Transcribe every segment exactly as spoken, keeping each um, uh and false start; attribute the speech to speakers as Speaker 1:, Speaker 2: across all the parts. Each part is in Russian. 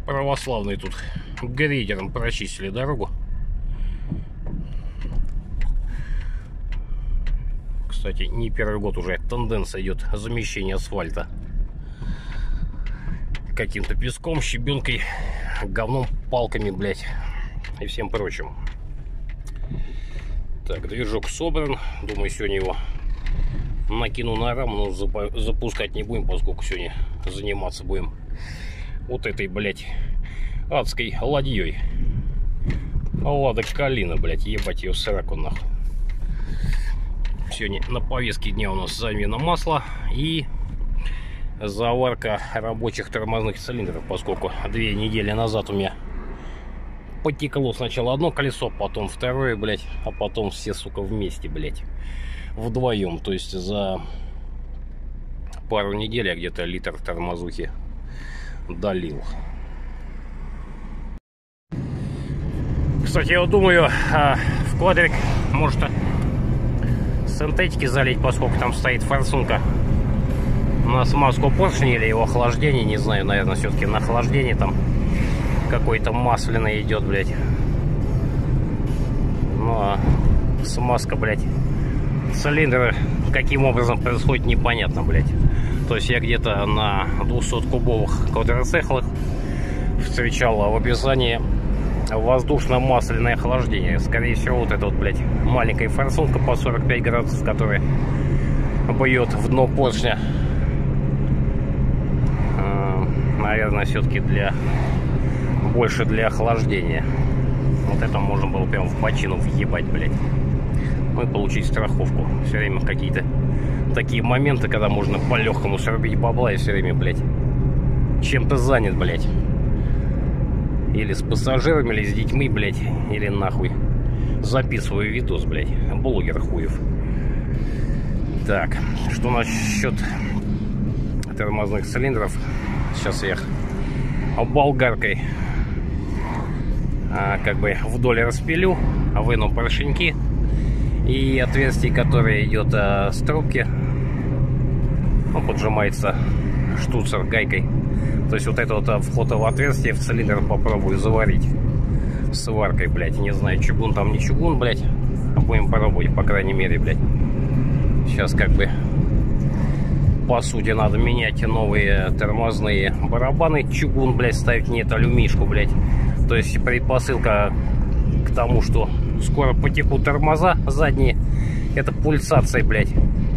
Speaker 1: Православные тут грейдером прочистили дорогу. Кстати, не первый год уже тенденция идет замещение асфальта каким-то песком, щебенкой, говном, палками, блять, и всем прочим. Так, движок собран. Думаю, сегодня его накину на раму, но запускать не будем, поскольку сегодня заниматься будем вот этой, блять, адской ладьей. Лада Калина, блять, ебать ее в сраку, нахуй. Сегодня на повестке дня у нас замена масла и заварка рабочих тормозных цилиндров, поскольку две недели назад у меня потекло сначала одно колесо, потом второе, блять, а потом все, сука, вместе, блять, вдвоем. То есть за пару недель я где-то литр тормозухи долил. Кстати, я вот думаю, в квадрик может синтетики залить, поскольку там стоит форсунка на смазку поршня или его охлаждение, не знаю, наверное, все-таки на охлаждение там какой-то масляный идет, блядь. Ну а смазка, блядь, цилиндра каким образом происходит, непонятно, блядь. То есть я где-то на двухсоткубовых квадроциклах встречал в описании воздушно-масляное охлаждение. Скорее всего, вот эта вот, блядь, маленькая форсунка по сорок пять градусов, которая бьет в дно поршня, наверное, все-таки для больше для охлаждения. Вот это можно было прям в бочину въебать, блядь. Ну и получить страховку. Все время какие-то такие моменты, когда можно по-легкому срубить бабла, и все время, блядь, чем-то занят, блядь. Или с пассажирами, или с детьми, блядь, или нахуй записываю видос, блядь. Блогер хуев. Так, что насчет тормозных цилиндров? Сейчас я их болгаркой а, как бы вдоль распилю, выну поршеньки и отверстие, которое идет а, с трубки, ну, поджимается штуцер гайкой. То есть вот это вот а, вход в отверстие в цилиндр попробую заварить сваркой, блядь. Не знаю, чугун там не чугун, блядь, а будем пробовать, по крайней мере, блядь. Сейчас как бы по сути надо менять новые тормозные барабаны. Чугун, блядь, ставить, нет, алюмишку, блядь. То есть предпосылка к тому, что скоро потекут тормоза задние. Это пульсация, блядь.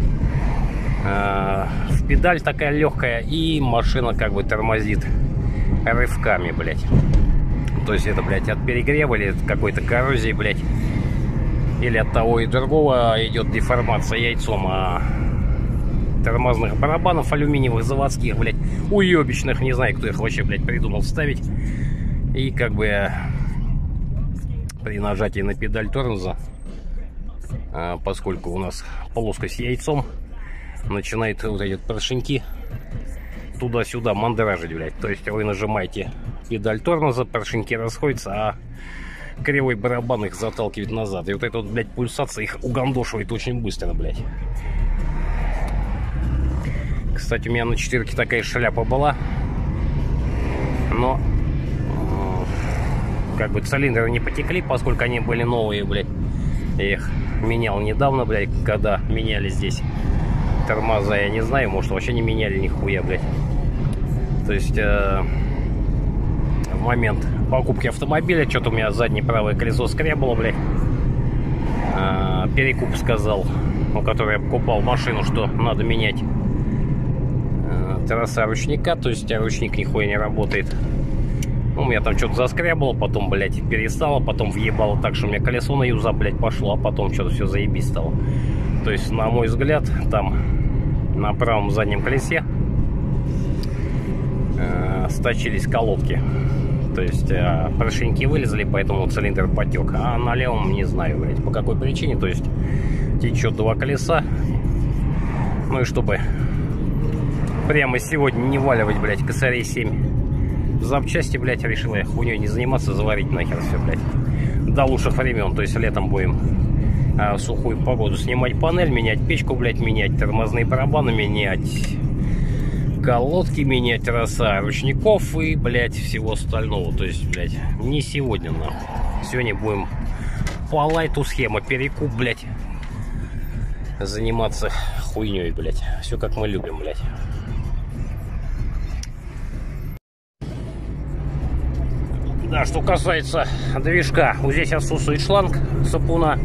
Speaker 1: А, в педаль такая легкая, и машина как бы тормозит рывками, блядь. То есть это, блядь, от перегрева или от какой-то коррозии, блядь. Или от того и другого идет деформация яйцом, а тормозных барабанов алюминиевых заводских, блядь, уебищных, не знаю, кто их вообще, блядь, придумал ставить. И как бы при нажатии на педаль тормоза, а, поскольку у нас плоскость яйцом, начинает вот эти поршеньки туда-сюда мандражить, блядь. То есть вы нажимаете педаль тормоза, поршеньки расходятся, а кривой барабан их заталкивает назад. И вот эта вот, блядь, пульсация их угандошивает очень быстро, блядь. Кстати, у меня на четырке такая шляпа была, но э, как бы цилиндры не потекли, поскольку они были новые, блядь. Я их менял недавно, блядь, когда меняли здесь тормоза, я не знаю, может вообще не меняли нихуя, блядь. То есть э, в момент покупки автомобиля что-то у меня заднее правое колесо скрябало, блядь. Э, перекуп сказал, у которого я покупал машину, что надо менять троса ручника, то есть ручник нихуя не работает. Ну, у меня там что-то заскрябало, потом, блядь, перестало, потом въебало так, что у меня колесо на юза, блядь, пошло, а потом что-то все заебись стало. То есть, на мой взгляд, там на правом заднем колесе э, сточились колодки. То есть э, поршеньки вылезли, поэтому цилиндр потек. А на левом не знаю, блядь, по какой причине. То есть течет два колеса. Ну и чтобы прямо сегодня не валивать, блядь, косарей семь в запчасти, блядь, решил я хуйней не заниматься, заварить нахер все, блядь, до лучших времен. То есть летом будем а, в сухую погоду снимать панель, менять печку, блядь, менять тормозные барабаны, менять колодки, менять роса ручников и, блядь, всего остального. То есть, блядь, не сегодня, нахуй. Сегодня будем по лайту схема, перекуп, блядь, заниматься хуйней, блядь. Все как мы любим, блядь. Да, что касается движка, вот здесь отсутствует шланг сапуна.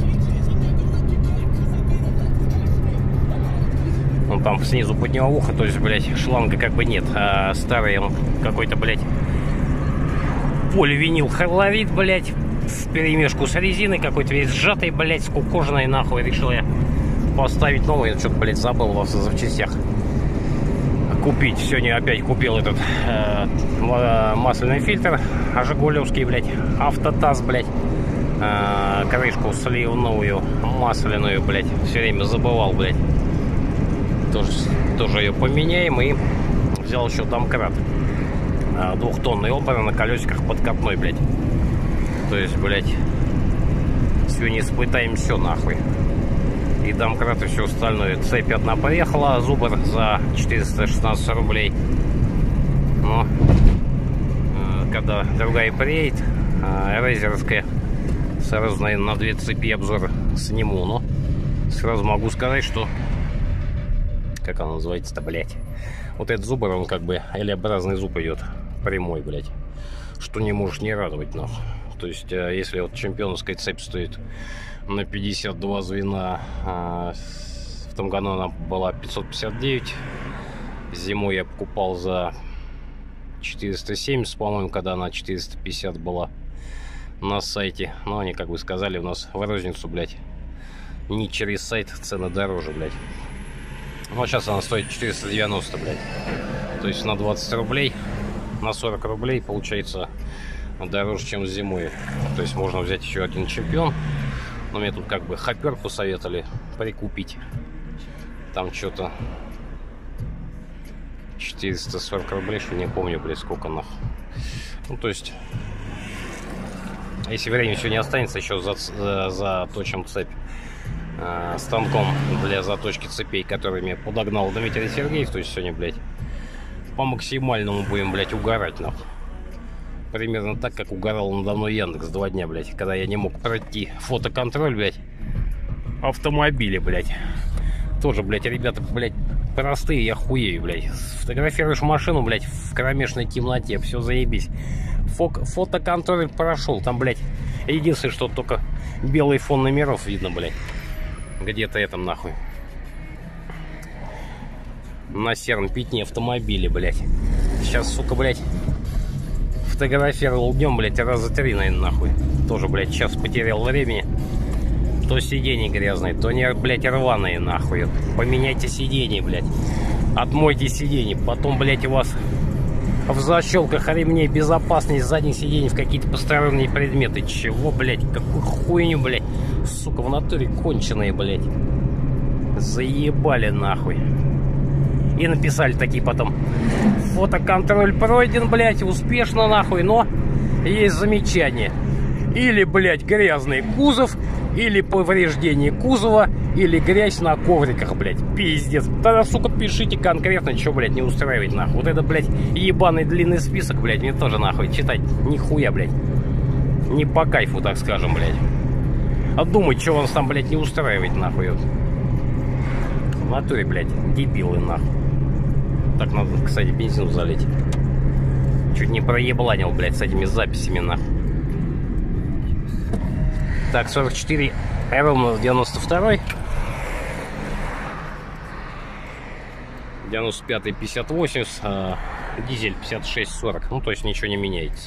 Speaker 1: Он там снизу поднял ухо, то есть, блядь, шланга как бы нет. А старый он какой-то, блядь, поливинил хлорид, блядь, в перемешку с резиной, какой-то весь сжатый, блядь, скукоженный, нахуй. Решил я поставить новый, что-то, блядь, забыл во запчастях купить. Сегодня опять купил этот э, масляный фильтр жигулевский, блядь, автотаз, блядь, э, крышку сливную масляную, блядь, все время забывал, блядь. Тоже, тоже ее поменяем. И взял еще домкрат, э, двухтонный опора на колесиках подкатной, блядь. То есть, блядь, сегодня испытаем все, нахуй. И домкрат, и все остальное. Цепь одна поехала, зубр за четыреста шестнадцать рублей. Но э, когда другая приедет, э, рейзерская, сразу, наверное, на две цепи обзор сниму. Но сразу могу сказать, что, как она называется-то, блядь, вот этот зубр, он как бы L-образный зуб идет, прямой, блядь, что не можешь не радовать, но. То есть, э, если вот чемпионская цепь стоит на пятьдесят два звена, а в том году она была пятьсот пятьдесят девять, зимой я покупал за четыреста семьдесят, по-моему, когда она четыреста пятьдесят была на сайте. Но они, как бы сказали, у нас в розницу, блядь, не через сайт, цены дороже, блядь. Вот сейчас она стоит четыреста девяносто, блядь. То есть на двадцать рублей, на сорок рублей получается дороже, чем зимой. То есть можно взять еще один чемпион. Но мне тут как бы хоппер посоветовали прикупить. Там что-то четыреста сорок рублей, что не помню, блядь, сколько нахуй. Ну, то есть, если времени все не останется, еще за, за, заточим цепь э, станком для заточки цепей, которыми подогнал Дмитрий Сергеев. То есть сегодня, блядь, по максимальному будем, блядь, угорать, нахуй. Примерно так, как угорал надо мной Яндекс два дня, блядь, когда я не мог пройти фотоконтроль, блядь, автомобиля, блядь. Тоже, блядь, ребята, блядь, простые, я хуею, блядь. Фотографируешь машину, блядь, в кромешной темноте, все заебись. Фок фотоконтроль прошел, там, блядь, единственное, что только белый фон номеров видно, блядь. Где-то этом, нахуй. На сером пятне автомобиля, блядь. Сейчас, сука, блядь, фотографировал днем, блядь, раза три, наверное, нахуй. Тоже, блядь, сейчас потерял времени. То сиденье грязное, то, не, блядь, рваные, нахуй. Поменяйте сиденье, блядь. Отмойте сиденье. Потом, блядь, у вас в защелках ремней безопасность задних сидений в какие-то посторонние предметы. Чего, блядь? Какую хуйню, блядь? Сука, в натуре конченые, блядь. Заебали, нахуй. И написали такие потом: фотоконтроль пройден, блядь, успешно, нахуй, но есть замечание. Или, блядь, грязный кузов, или повреждение кузова, или грязь на ковриках, блядь. Пиздец. Тогда, сука, пишите конкретно, что, блядь, не устраивает, нахуй. Вот это, блядь, ебаный длинный список, блядь, мне тоже, нахуй, читать нихуя, блядь. Не по кайфу, так скажем, блядь. А думать, что он там, блядь, не устраивает, нахуй. В натуре, блядь, дебилы, нахуй. Так, надо, кстати, бензин залить. Чуть не проебланил, блядь, с этими записями, нахуй. Так, сорок четыре ровно девяносто второй. девяносто пятый пятьдесят восемь, а дизель пятьдесят шесть сорок. Ну, то есть ничего не меняется.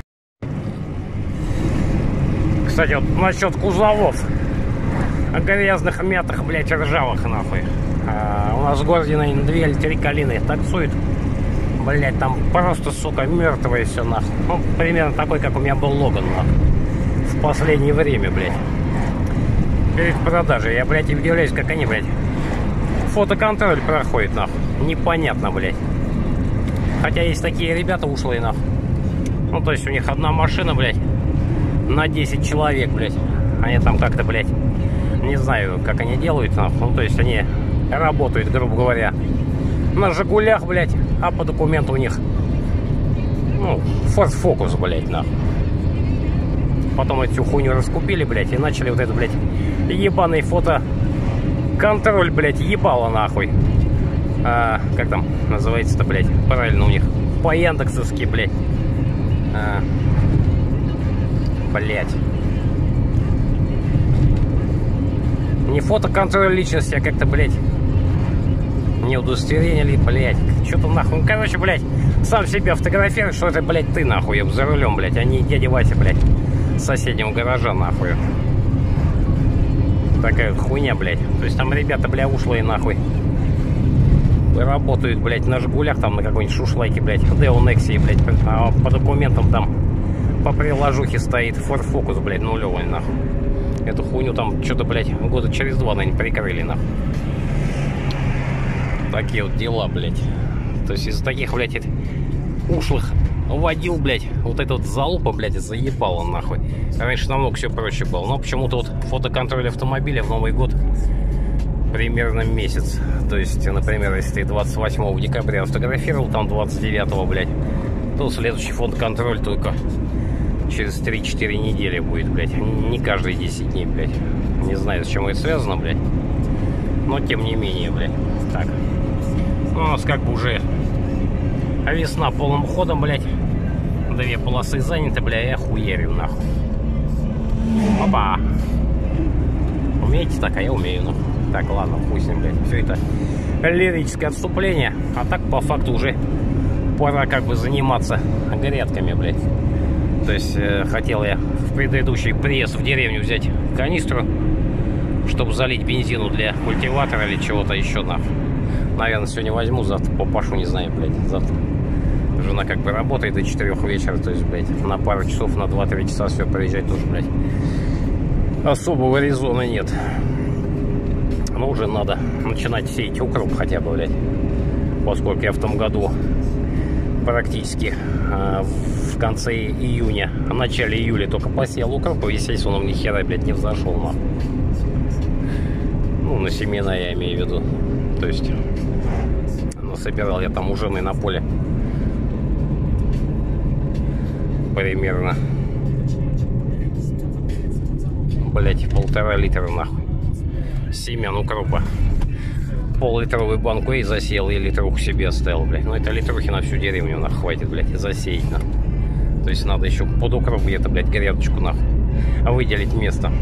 Speaker 1: Кстати, вот насчет кузовов. О грязных, мятых, блядь, ржавых, нахуй. А, у нас в городе, наверное, две или три калины таксуют. Блядь, там просто, сука, мертвое все, нахуй. Ну, примерно такой, как у меня был Логан, нахуй. В последнее время, блядь. Перед продажей. Я, блядь, удивляюсь, как они, блядь, фотоконтроль проходит, нахуй. Непонятно, блядь. Хотя есть такие ребята ушлые, нахуй. Ну, то есть у них одна машина, блядь, на десять человек, блядь. Они там как-то, блядь, не знаю, как они делают, нахуй. Ну, то есть они работают, грубо говоря, на Жигулях, блядь, а по документу у них, ну, Ford Focus, блядь, нахуй. Потом эту хуйню раскупили, блядь, и начали вот это, блядь, ебаный фотоконтроль, блядь, ебало, нахуй. А, как там называется-то, блядь, правильно у них, по-яндексовски, блядь. А, блядь. Не фотоконтроль личности, а как-то, блядь, не удостоверение ли, блядь. Что-то нахуй. Ну, короче, блядь, сам себя фотографируешь, что это, блядь, ты нахуй за рулем, блядь, а не дядя Вася, блядь, с соседнего гаража, нахуй. Такая вот хуйня, блядь. То есть там ребята, бля, ушлые, нахуй. Работают, блядь, на Жигулях, там на какой-нибудь шушлайке, блядь, Део Нексии, блядь, а по документам там по приложухе стоит Ford Focus, блядь, нулевой, нахуй. Эту хуйню там что-то, блядь, года через два, наверное, прикрыли, нахуй. Такие вот дела, блядь. То есть из-за таких, блядь, ушлых водил, блядь, вот эта вот залупа, блядь, заебала, нахуй. Раньше намного все проще было. Но почему-то вот фотоконтроль автомобиля в Новый год примерно месяц. То есть, например, если ты двадцать восьмого декабря фотографировал, там двадцать девятого, блядь, то следующий фотоконтроль только через три-четыре недели будет, блядь. Не каждые десять дней, блядь. Не знаю, с чем это связано, блядь. Но тем не менее, блядь. Так. Ну, у нас как бы уже весна полным ходом, блядь. Две полосы заняты, бля, я хуярю, нахуй. Опа. Умеете так, а я умею, ну. Так, ладно, хуй с ним, блядь. Все это лирическое отступление. А так, по факту, уже пора как бы заниматься грядками, блядь. То есть, э, хотел я в предыдущий приезд в деревню взять канистру, чтобы залить бензину для культиватора или чего-то еще, нахуй. Наверное, сегодня возьму, завтра попашу, не знаю, блядь. Завтра жена как бы работает до четырёх вечера, то есть, блядь, на пару часов, на два-три часа все приезжать тоже, блядь, особого резона нет. Но уже надо начинать сеять укроп хотя бы, блядь, поскольку я в том году практически э, в конце июня, в начале июля только посеял укроп, и, естественно, он ни хера, блядь, не взошел, нахуй. Ну, на семена я имею в виду. То есть, ну, собирал я там у жены на поле примерно, блять, полтора литра, нахуй, семян укропа. Пол-литровую банку и засеял, и литруху себе оставил, блядь. Ну, это литрухи на всю деревню, нахуй, хватит, блядь, засеять, нахуй. То есть, надо еще под укроп где-то, блядь, грядочку, нахуй, выделить место.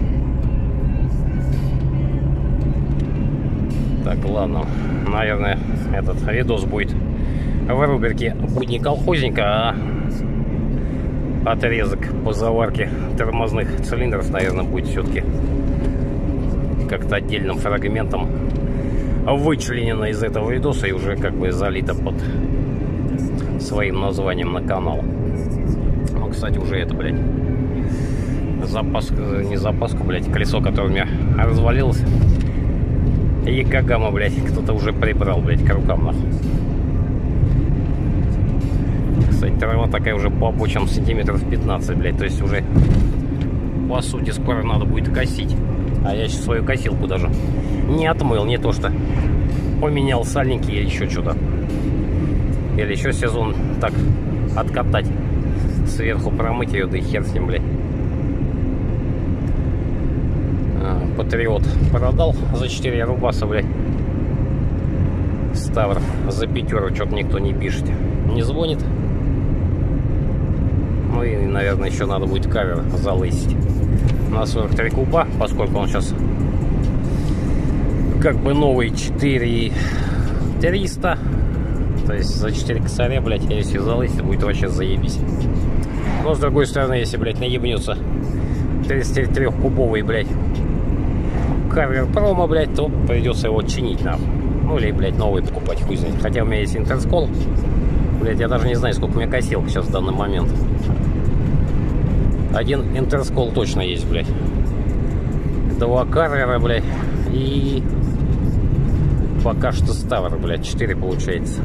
Speaker 1: Так, ладно, наверное, этот видос будет в рубрике «Будни колхозника», а отрезок по заварке тормозных цилиндров, наверное, будет все-таки как-то отдельным фрагментом вычленено из этого видоса и уже как бы залито под своим названием на канал. Ну, кстати, уже это, блядь, запас, не запаску, блядь, колесо, которое у меня развалилось, и Кагама, блядь, кто-то уже прибрал, блядь, к рукам, нахуй. Кстати, трава такая уже по обочинам сантиметров пятнадцать, блядь, то есть уже, по сути, скоро надо будет косить. А я сейчас свою косилку даже не отмыл, не то что поменял сальники или еще что-то. Или еще сезон так откатать, сверху промыть ее, да и хер с ним, блядь. Патриот продал за четыре рубаса, блядь. Ставр за пятеру, что-то никто не пишет, не звонит. Ну и, наверное, еще надо будет кавер залысить на сорок три куба, поскольку он сейчас как бы новый четыре триста. То есть за четыре косаря, блядь, если залысить, будет вообще заебись. Но с другой стороны, если, блядь, наебнется тридцатитрёхкубовый, блядь, кавер промо, блядь, то придется его чинить, нахуй. Ну или, блядь, новый покупать, хуй знает. Хотя у меня есть интерскол. Блядь, я даже не знаю, сколько у меня косилок сейчас в данный момент. Один интерскол точно есть, блядь. Два карвера, блядь. И пока что ставр, блядь. Четыре получается.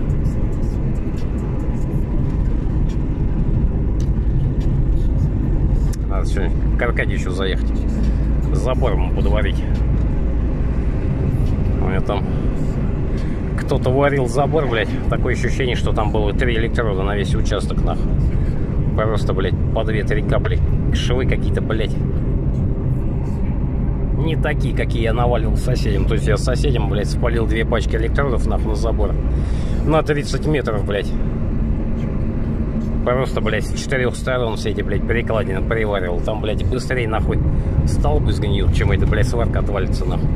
Speaker 1: Надо сегодня к Аркадьевичу заехать. Забор ему подварить. У меня там кто-то варил забор, блядь. Такое ощущение, что там было три электрода на весь участок, нахуй. Просто, блядь, по две-три капли. Швы какие-то, блядь. Не такие, какие я навалил соседям. То есть я соседям, блядь, спалил две пачки электродов, нахуй, на забор. На тридцать метров, блядь. Просто, блядь, с четырех сторон все эти, блядь, перекладины приваривал. Там, блядь, быстрее, нахуй, столбы сгниют, чем эта, блядь, сварка отвалится, нахуй.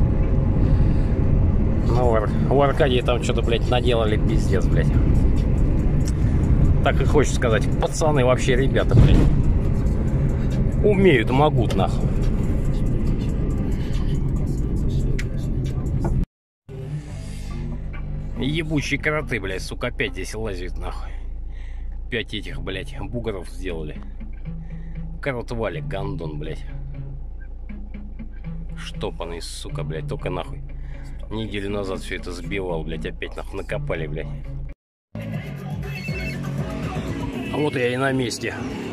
Speaker 1: Ну, в Аркадии там что-то, блядь, наделали пиздец, блядь. Так и хочется сказать, пацаны вообще ребята, блядь. Умеют, могут, нахуй. Ебучие кроты, блядь, сука, опять здесь лазят, нахуй. Пять этих, блядь, бугров сделали. Крот-валик, гандон, блядь. Штопанный, сука, блядь, только нахуй. Неделю назад все это сбивал, блядь, опять нахуй накопали, блядь. Вот я и на месте.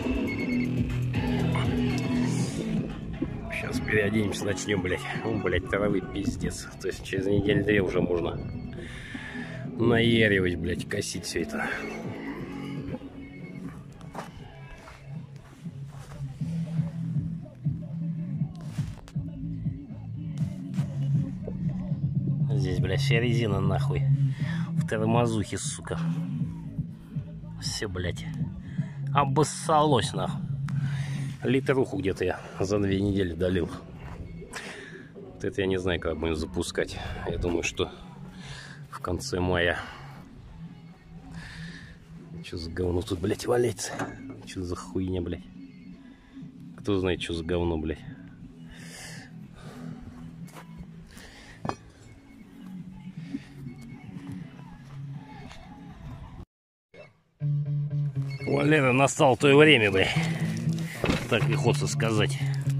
Speaker 1: Сейчас переоденемся, начнем, блядь. Ну, блядь, травы пиздец. То есть через неделю-две уже можно наяривать, блядь, косить все это. Здесь, блядь, вся резина, нахуй. В тормозухе, сука. Все, блядь. Обоссалось, нахуй. Литруху где-то я за две недели долил. Вот это я не знаю, как будем запускать. Я думаю, что в конце мая. Что за говно тут, блядь, валяется? Что за хуйня, блядь? Кто знает, что за говно, блядь? Валера, настало то время, блядь. Так и хочется сказать.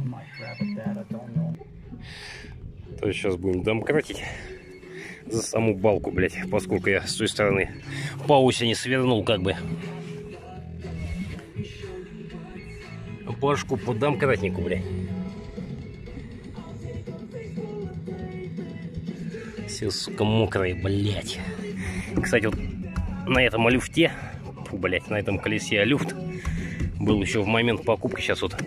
Speaker 1: То есть сейчас будем домкратить за саму балку, блядь, поскольку я с той стороны по осени свернул, как бы. Башку по домкратнику, блядь. Все, сука, мокрые, блядь. Кстати, вот на этом люфте, блядь, на этом колесе люфт был еще в момент покупки. Сейчас вот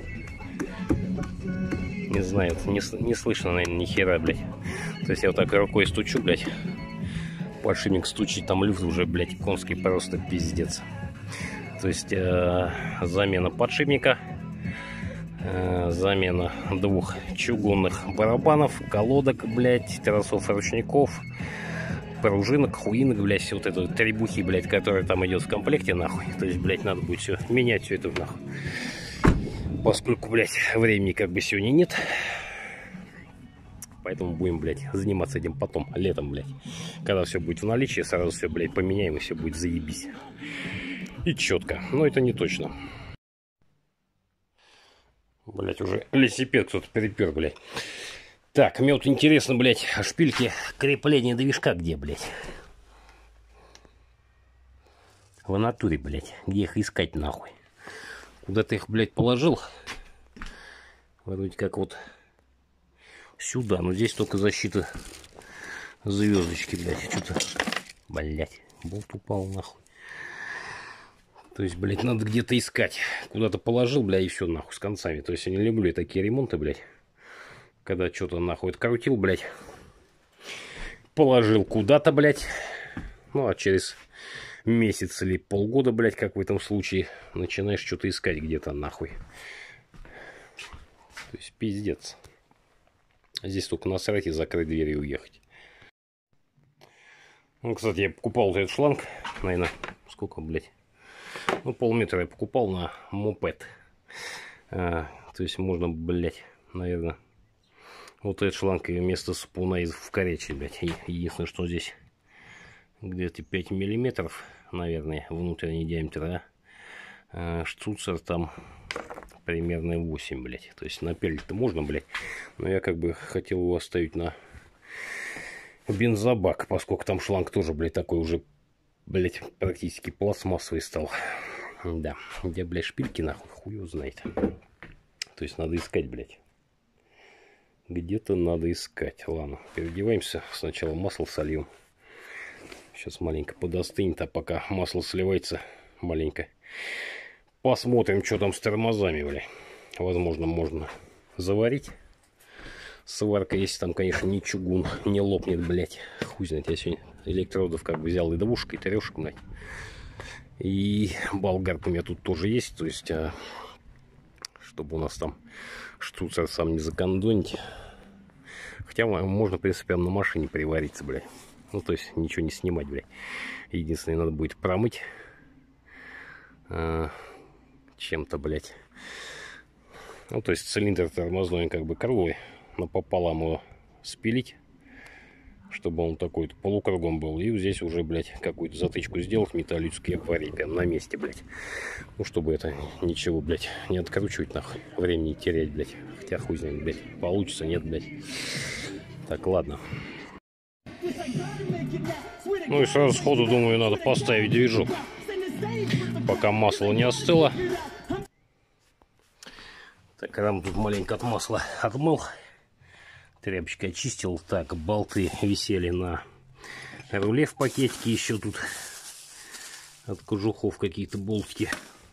Speaker 1: не знаю, не, не слышно, наверное, ни хера, блядь. То есть я вот так рукой стучу, блядь. Подшипник стучит, там люфт уже, блядь, конский просто пиздец. То есть э, замена подшипника, э, замена двух чугунных барабанов, колодок, блядь, тросов ручников, пружинок, хуинок, блядь, все вот это требухи, блядь, которая там идет в комплекте, нахуй. То есть, блядь, надо будет все менять, все это, нахуй. Поскольку, блядь, времени как бы сегодня нет. Поэтому будем, блядь, заниматься этим потом, летом, блядь. Когда все будет в наличии, сразу все, блядь, поменяем, и все будет заебись. И четко. Но это не точно. Блядь, уже велосипед кто-то припер, блядь. Так, мне вот интересно, блядь, шпильки крепления движка где, блядь? В натуре, блядь. Где их искать, нахуй? Куда ты их, блядь, положил? Вроде как вот сюда. Но здесь только защита звездочки, блядь. Что-то, блядь, болт упал, нахуй. То есть, блядь, надо где-то искать. Куда-то положил, блядь, и все, нахуй, с концами. То есть, я не люблю такие ремонты, блядь. Когда что-то, нахуй, открутил, блядь. Положил куда-то, блядь. Ну, а через месяц или полгода, блядь, как в этом случае, начинаешь что-то искать где-то, нахуй. То есть, пиздец. Здесь только насрать и закрыть дверь и уехать. Ну, кстати, я покупал вот этот шланг, наверное, сколько, блядь? Ну, полметра я покупал на мопед. А, то есть, можно, блядь, наверное, вот этот шланг и вместо сапуна из вкорячить, блядь. Единственное, что здесь где-то пять миллиметров, наверное, внутренний диаметр, а, а штуцер там примерно восемь, блядь. То есть напялить-то можно, блядь. Но я как бы хотел его оставить на бензобак, поскольку там шланг тоже, блядь, такой уже, блядь, практически пластмассовый стал. Да, где, блядь, шпильки, нахуй, хуй его знает. То есть надо искать, блядь. Где-то надо искать. Ладно, переодеваемся. Сначала масло сольем. Сейчас маленько подостынет, а пока масло сливается маленько. Посмотрим, что там с тормозами, бля. Возможно, можно заварить. Сварка, если там, конечно, не чугун, не лопнет, блядь. Хуй знает, я сегодня электродов как бы взял и двушек, и трешек, блядь. И болгарка у меня тут тоже есть, то есть, а, чтобы у нас там штуцер сам не закондонить. Хотя можно, в принципе, на машине привариться, блядь. Ну, то есть, ничего не снимать, блядь. Единственное, надо будет промыть а, чем-то, блядь. Ну, то есть, цилиндр тормозной, как бы, круглый. Напополам его спилить, чтобы он такой полукругом был. И здесь уже, блядь, какую-то затычку сделать металлический акварий прям на месте, блядь. Ну, чтобы это ничего, блядь, не откручивать, нахуй. Времени терять, блядь. Хотя хуй знает, блядь, получится, нет, блядь. Так, ладно. Ну и сразу сходу, думаю, надо поставить движок, пока масло не остыло. Так, раму тут маленько от масла отмыл. Тряпочкой очистил. Так, болты висели на руле в пакетике. Еще тут от кожухов какие-то болтики.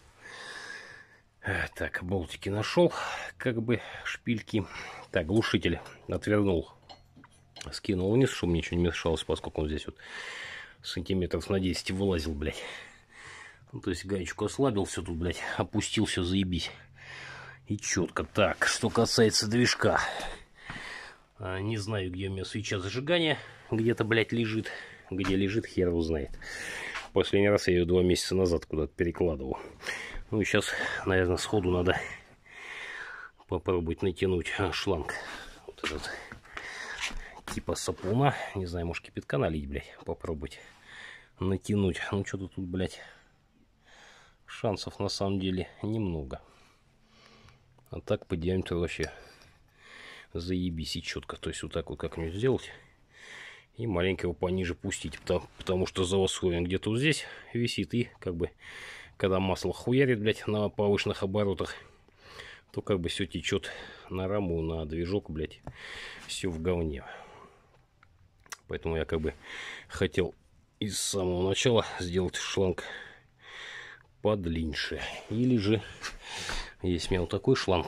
Speaker 1: Так, болтики нашел. Как бы шпильки. Так, глушитель отвернул. Скинул вниз, чтобы ничего не мешалось, поскольку он здесь вот сантиметров на десять вылазил, блядь. Ну, то есть гаечку ослабил, все тут, блядь, опустился, заебись. И четко. Так, что касается движка. Не знаю, где у меня свеча зажигания. Где-то, блядь, лежит. Где лежит, хер его знает. Последний раз я ее два месяца назад куда-то перекладывал. Ну и сейчас, наверное, сходу надо попробовать натянуть шланг. Вот этот. Типа сапуна. Не знаю, может кипятка налить, блядь. Попробовать натянуть. Ну что-то тут, блядь, шансов на самом деле немного. А так по диаметру вообще заебись и четко. То есть вот так вот как-нибудь сделать. И маленько его пониже пустить. Потому, потому что заводской он где-то вот здесь висит. И как бы когда масло хуярит, блядь, на повышенных оборотах, то как бы все течет на раму, на движок, блядь. Все в говне. Поэтому я как бы хотел из самого начала сделать шланг подлиннее. Или же есть у меня вот такой шланг.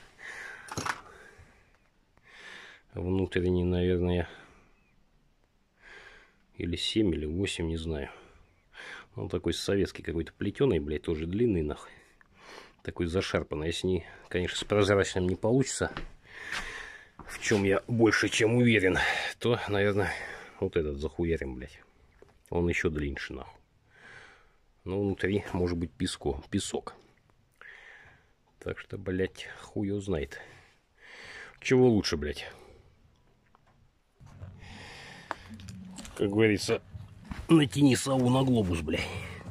Speaker 1: Внутренний, наверное, или семь, или восемь, не знаю. Он такой советский какой-то плетеный, блядь, тоже длинный, нахуй. Такой зашарпанный. Если, не, конечно, с прозрачным не получится, в чем я больше чем уверен, то, наверное, вот этот захуярим, блядь. Он еще длиннее, нахуй. Но внутри может быть песко, песок. Так что, блядь, хуй его знает. Чего лучше, блядь? Как говорится, натяни сову на глобус, блядь.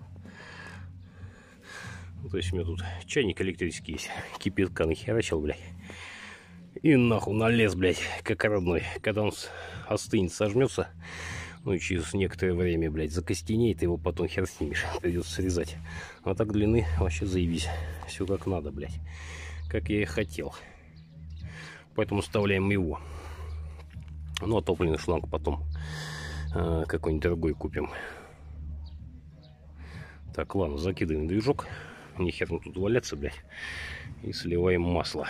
Speaker 1: Ну, то есть у меня тут чайник электрический есть. Кипятка нахерачил, блядь. И нахуй налез, блядь, как родной. Когда он остынет, сожмется, ну и через некоторое время, блядь, закостенеет, его потом хер снимешь. Придется срезать. А так длины вообще заебись. Все как надо, блядь. Как я и хотел. Поэтому вставляем его. Ну, а топливный шланг потом э, какой-нибудь другой купим. Так, ладно, закидываем движок. Не хер тут валяться, блядь. И сливаем масло.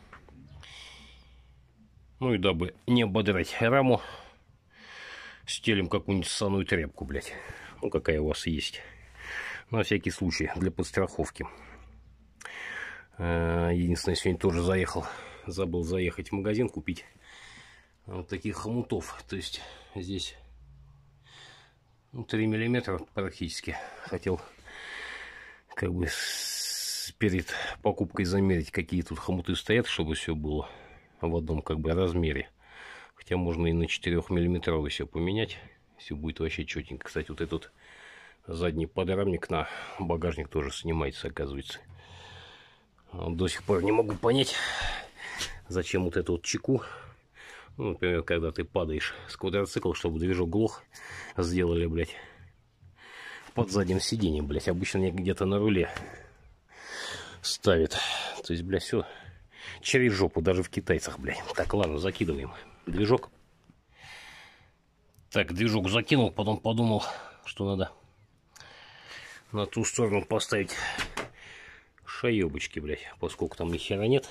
Speaker 1: Ну и дабы не ободрать раму, стелим какую-нибудь ссаную тряпку, блядь. Ну, какая у вас есть. На всякий случай, для подстраховки. Единственное, сегодня тоже заехал. Забыл заехать в магазин, купить вот таких хомутов. То есть здесь ну, три миллиметра практически. Хотел как бы перед покупкой замерить, какие тут хомуты стоят, чтобы все было в одном как бы размере. Хотя можно и на четырёхмиллиметровый все поменять. Все будет вообще четенько. Кстати, вот этот задний подрамник на багажник тоже снимается, оказывается. До сих пор не могу понять, зачем вот эту вот чеку. Ну, например, когда ты падаешь с квадроцикла, чтобы движок глох, сделали, блядь, под задним сиденьем, блядь. Обычно где-то на руле ставят. То есть, блядь, все через жопу, даже в китайцах, блядь. Так, ладно, закидываем движок. Так, движок закинул, потом подумал, что надо на ту сторону поставить шаебочки, блядь, поскольку там ни хера нет.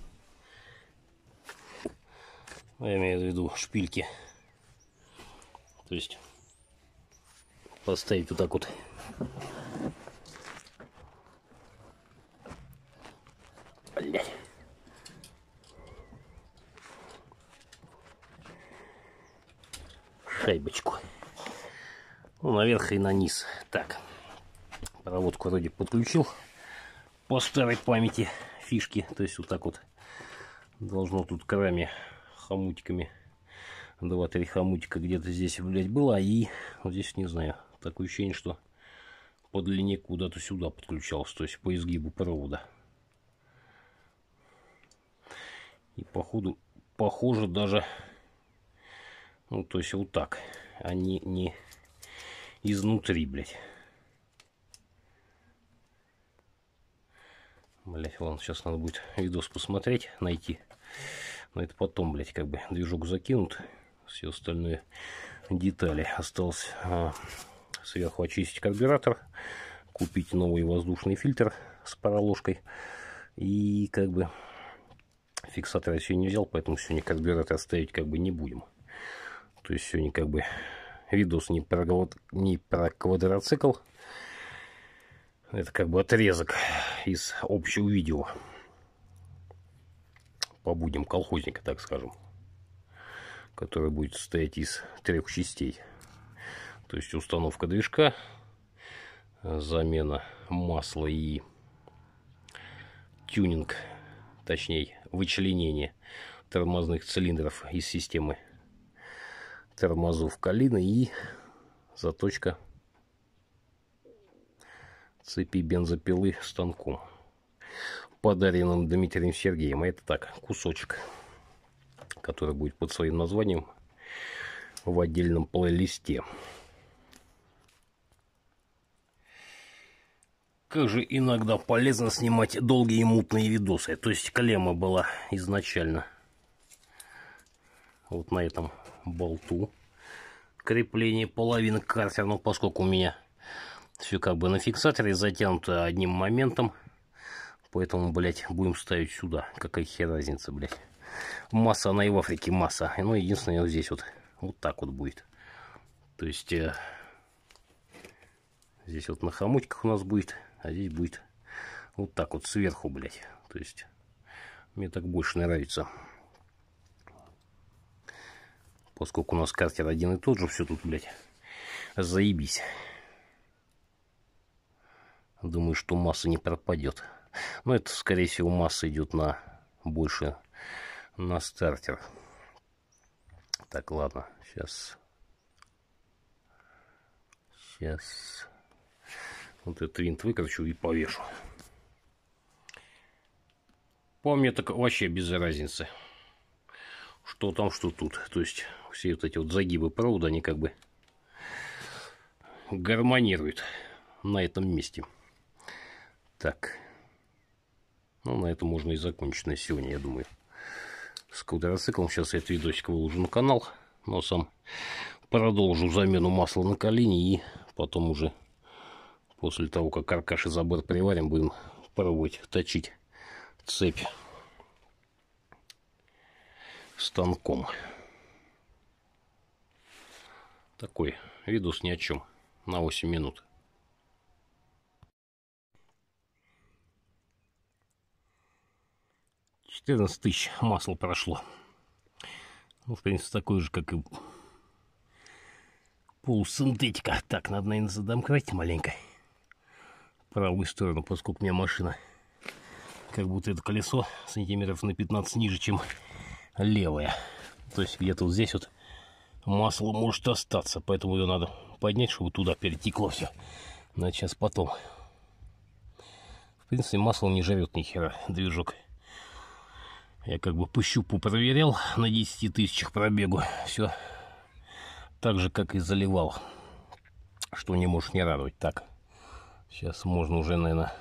Speaker 1: Я имею в виду шпильки. То есть поставить вот так вот. Блядь. Шайбочку. Ну, наверх и на низ. Так. Проводку вроде подключил по старой памяти фишки. То есть вот так вот должно тут крами хомутиками. Два-три хомутика где-то здесь, блядь, было. И вот здесь, не знаю, такое ощущение, что по длине куда-то сюда подключался. То есть по изгибу провода. И походу, похоже даже, ну, то есть вот так, а не, не изнутри, блядь. Блядь, ладно, сейчас надо будет видос посмотреть, найти. Но это потом, блядь, как бы движок закинут. Все остальные детали. Осталось а, сверху очистить карбюратор, купить новый воздушный фильтр с пароложкой. И как бы фиксатор я сегодня не взял, поэтому сегодня карбюратор ставить как бы не будем. То есть сегодня как бы видос не про, не про квадроцикл. Это как бы отрезок из общего видео. Побудем колхозника, так скажем. Который будет состоять из трех частей. То есть установка движка, замена масла и тюнинг, точнее вычленение тормозных цилиндров из системы тормозов Калина и заточка цепи бензопилы станком, подаренным Дмитрием Сергеем. А это так, кусочек, который будет под своим названием в отдельном плейлисте. Как же иногда полезно снимать долгие мутные видосы. То есть клемма была изначально вот на этом болту. Крепление половины картера. Но поскольку у меня все как бы на фиксаторе затянуто одним моментом, поэтому, блядь, будем ставить сюда. Какая хер разница, блядь. Масса, она и в Африке масса. Ну, единственное, вот здесь вот. Вот так вот будет. То есть э, здесь вот на хомутиках у нас будет. А здесь будет вот так вот сверху, блядь. То есть мне так больше нравится. Поскольку у нас картер один и тот же, все тут, блядь, заебись. Думаю, что масса не пропадет. Но это, скорее всего, масса идет на больше на стартер. Так, ладно, сейчас. Сейчас. Вот этот винт выкручу и повешу. По мне так вообще без разницы. Что там, что тут. То есть все вот эти вот загибы провода, они как бы гармонируют на этом месте. Так. Ну, на этом можно и закончить на сегодня, я думаю. С квадроциклом сейчас я этот видосик выложу на канал. Но сам продолжу замену масла на Калине. И потом уже после того, как каркаш и забор приварим, будем пробовать точить цепь станком. Такой видос ни о чем. На восемь минут. четырнадцать тысяч масла прошло. Ну, в принципе, такой же, как и полусинтетика. Так, надо, наверное, задомкать маленько правую сторону, поскольку у меня машина как будто это колесо сантиметров на пятнадцать ниже, чем левая. То есть где-то вот здесь вот масло может остаться, поэтому ее надо поднять, чтобы туда перетекло все. Но это сейчас потом. В принципе, масло не жрет ни хера, движок. Я как бы по щупу проверял на десяти тысячах пробегу. Все так же, как и заливал. Что не может не радовать. Так, сейчас можно уже, наверное,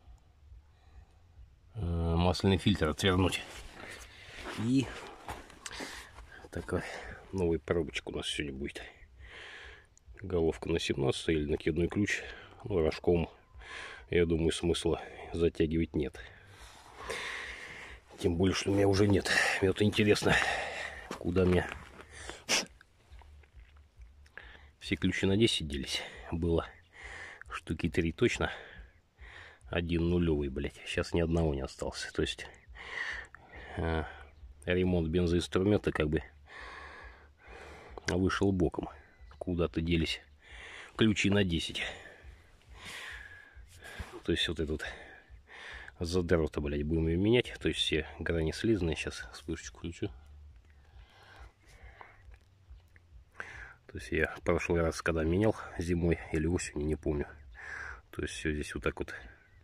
Speaker 1: масляный фильтр отвернуть. И такая новая пробочка у нас сегодня будет. Головка на семнадцать или накидной ключ. Ну, рожком, я думаю, смысла затягивать нет. Тем более, что у меня уже нет. Мне вот интересно, куда мне все ключи на десять делись. Было штуки три точно. Один нулевый, блядь. Сейчас ни одного не остался. То есть э, ремонт бензоинструмента как бы вышел боком. Куда-то делись ключи на десять. То есть вот этот задорота, блядь, будем ее менять. То есть все грани слизанные. Сейчас вспышечку включу. То есть я в прошлый раз, когда менял зимой или осенью, не помню. То есть все здесь вот так вот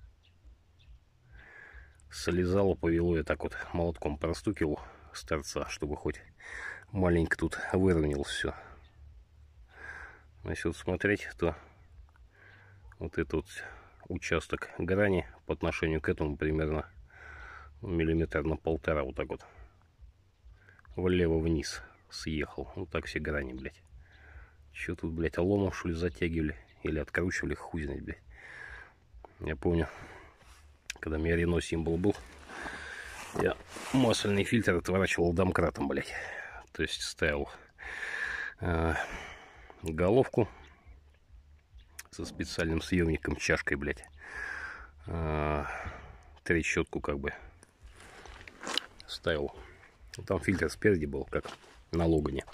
Speaker 1: слезало, повело. Я так вот молотком простукивал с торца, чтобы хоть маленько тут выровнялось все. Если вот смотреть, то вот этот вот участок грани по отношению к этому примерно миллиметр на полтора вот так вот влево-вниз съехал. Вот так все грани, блядь. Что тут, блядь, ломом, что ли, затягивали? Или откручивали, хуй знает, блядь. Я помню, когда у меня Рено Символ был, я масляный фильтр отворачивал домкратом, блядь. То есть ставил э, головку со специальным съемником, чашкой, блядь. Э, трещотку как бы ставил. Там фильтр спереди был, как на Логане.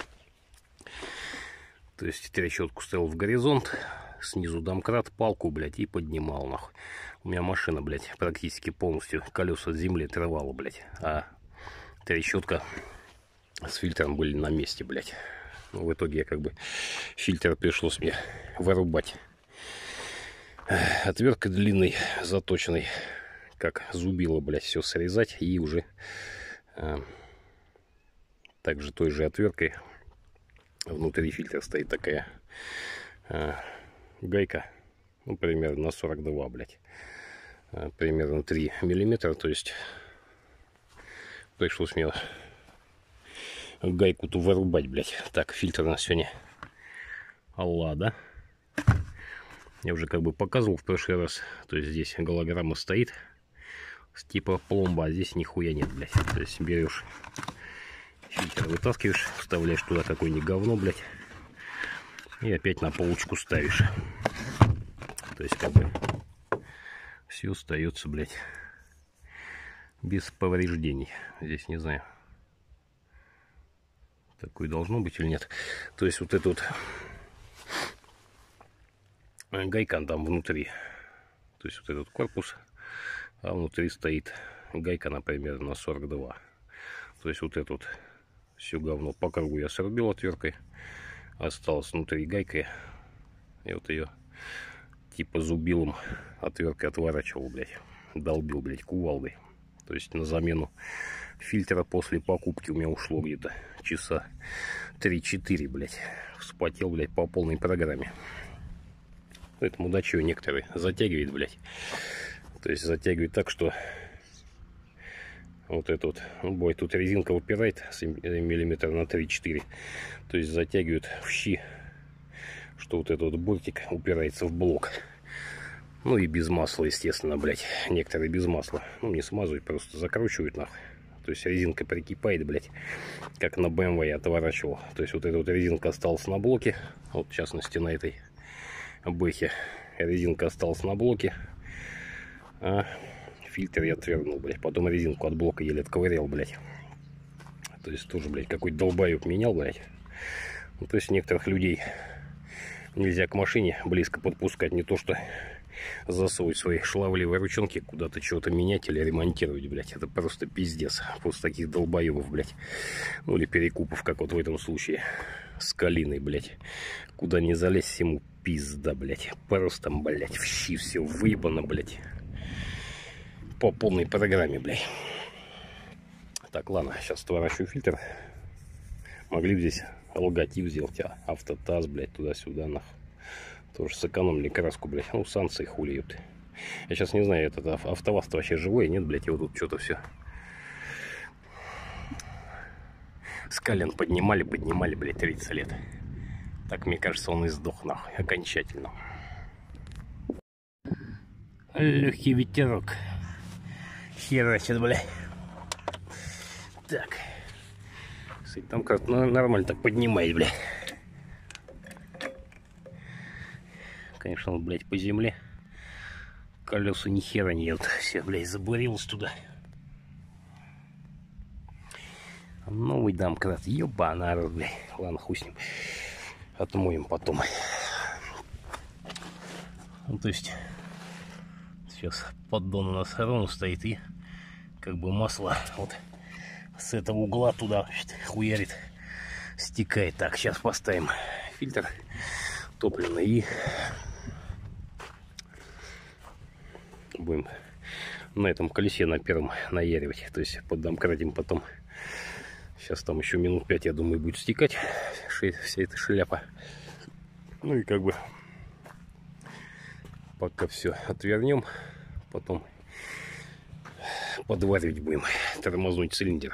Speaker 1: То есть трещотку ставил в горизонт, снизу домкрат, палку, блядь, и поднимал, нахуй. У меня машина, блядь, практически полностью колеса от земли отрывала, блядь. А трещотка с фильтром были на месте, блядь. Ну, в итоге я как бы фильтр пришлось мне вырубать. Отверткой длинной, заточенной, как зубило, блядь, все срезать. И уже э, также той же отверткой внутри фильтра стоит такая э, гайка, ну, примерно на сорок два, блядь. Э, примерно три миллиметра, то есть пришлось мне гайку-то вырубать, блядь. Так, фильтр у нас сегодня Лада. Я уже как бы показывал в прошлый раз. То есть здесь голограмма стоит с типа пломба, а здесь нихуя нет, блядь. То есть берешь фильтр, вытаскиваешь, вставляешь туда какое-нибудь говно, блядь, и опять на полочку ставишь. То есть как бы все остается, блядь, без повреждений. Здесь не знаю, такое должно быть или нет. То есть вот эта вот гайка там внутри. То есть вот этот корпус, а внутри стоит гайка, например, на сорок два. То есть вот это вот все говно по кругу я срубил отверткой. Осталось внутри гайкой. И вот ее типа зубилом отверткой отворачивал, блядь. Долбил, блядь, кувалдой. То есть на замену фильтра после покупки у меня ушло где-то часа три-четыре, блядь. Вспотел, блядь, по полной программе. Поэтому удачи некоторые затягивает, блядь. То есть затягивает так, что вот это вот, ну, бой, тут резинка упирает с миллиметра на три-четыре. То есть затягивают в щи, что вот этот вот бортик упирается в блок. Ну и без масла, естественно, блядь. Некоторые без масла. Ну, не смазывают, просто закручивают, нахуй. То есть резинка прикипает, блядь, как на бэ эм вэ я отворачивал. То есть вот эта вот резинка осталась на блоке. Вот, в частности, на этой бэхе резинка осталась на блоке. А фильтр я отвернул, блядь. Потом резинку от блока еле отковырял, блядь. То есть тоже, блядь, какой-то долбоёб менял, блядь. Ну, то есть некоторых людей нельзя к машине близко подпускать. Не то что засовывать свои шлавливые ручонки куда-то, чего-то менять или ремонтировать, блядь. Это просто пиздец. После таких долбоёбов, блядь. Ну или перекупов, как вот в этом случае с Калиной, блядь. Куда не залезть, ему пизда, блядь. Просто, блядь, в щи все выебано, блядь. По полной программе, блядь. Так, ладно, сейчас отворачиваю фильтр. Могли бы здесь логотип сделать, а автотаз, блядь, туда-сюда, нахуй. Тоже сэкономили краску, блядь. Ну, санкции хули, ёпты. Я сейчас не знаю, этот автоваз-то вообще живой, нет, блядь, его тут что-то все с колен поднимали, поднимали, блядь, тридцать лет. Так, мне кажется, он и сдох нахуй окончательно. Легкий ветерок. Херачит, бля. Так. Кстати, там как-то нормально так поднимает, бля. Конечно, он, блядь, по земле. Колеса ни хера не едут. Все, блядь, забурилось туда. Новый домкрат. Ёбана, блядь. Ладно, хуй с ним. Отмоем потом. Ну, то есть, сейчас поддон у нас ровно стоит, и как бы масло вот с этого угла туда хуярит, стекает. Так, сейчас поставим фильтр топливный и будем на этом колесе на первом наяривать. То есть поддомкратим потом. Сейчас там еще минут пять, я думаю, будет стекать вся эта шляпа. Ну и как бы пока все отвернем, потом подваривать будем, тормознуть цилиндр.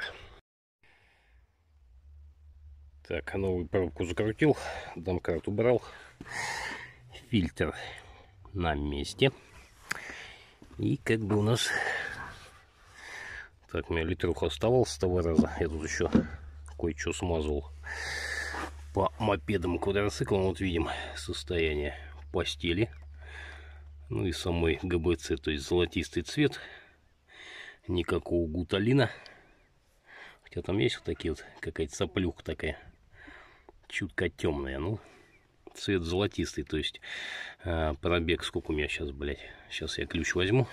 Speaker 1: Так, новую пробку закрутил, домкрат убрал, фильтр на месте. И как бы у нас... Так, у меня литруха оставался с того раза. Я тут еще кое-что смазывал по мопедам, квадроциклам. Вот видим состояние постели. Ну и самой ГБЦ, то есть золотистый цвет. Никакого гуталина. Хотя там есть вот такие вот, какая-то соплюха такая. Чутко темная. Ну, цвет золотистый. То есть э, пробег сколько у меня сейчас, блядь. Сейчас я ключ возьму.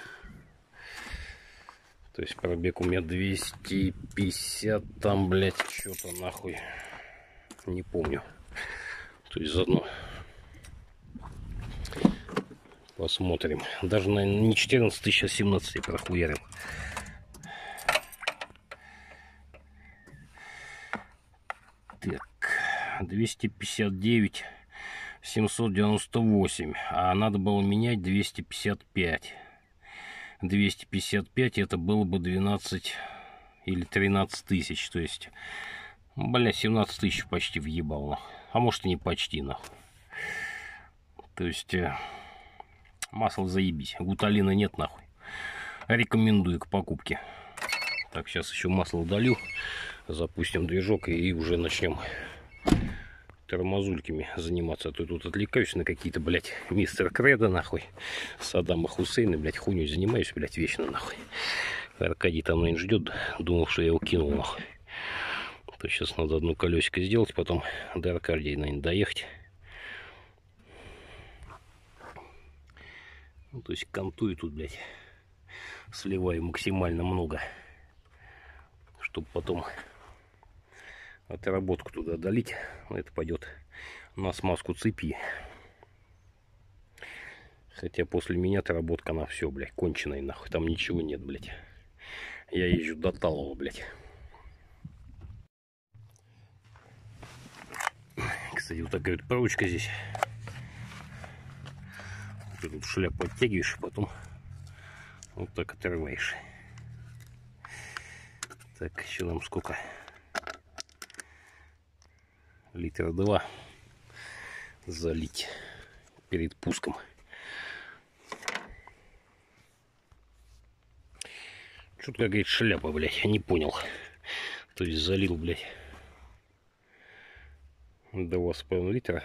Speaker 1: То есть пробег у меня двести пятьдесят, там, блядь, что-то нахуй. Не помню. То есть заодно посмотрим. Даже, наверное, не четырнадцать тысяч, а семнадцать я прохуярил. Так, двести пятьдесят девять, семьсот девяносто восемь. А надо было менять двести пятьдесят пять. двести пятьдесят пять, это было бы двенадцать или тринадцать тысяч. То есть, бля, семнадцать тысяч почти въебал, нахуй. А может и не почти, нахуй. То есть, э, масло заебись. Гуталина нет, нахуй. Рекомендую к покупке. Так, сейчас еще масло удалю. Запустим движок и уже начнем тормозульками заниматься. А то тут отвлекаюсь на какие-то, блядь, мистер Кредо, нахуй. Саддама Хусейна, блядь, хуйней занимаюсь, блядь, вечно, нахуй. Аркадий там, наверное, ждет. Думал, что я его кинул, нахуй. То сейчас надо одно колесико сделать, потом до Аркадия, наверное, доехать. Ну, то есть кантую тут, блядь, сливаю максимально много, чтобы потом отработку туда долить. Это пойдет на смазку цепи. Хотя после меня отработка на все, блядь, конченая, нахуй. Там ничего нет, блядь. Я езжу до Талова, блядь. Кстати, вот такая вот проволочка здесь. Ты тут шляпу оттягиваешь, потом вот так отрываешь. Так, еще нам сколько? Литра два залить перед пуском. Что-то какая-то шляпа, блядь, я не понял. То есть залил, блядь, два с половиной литра.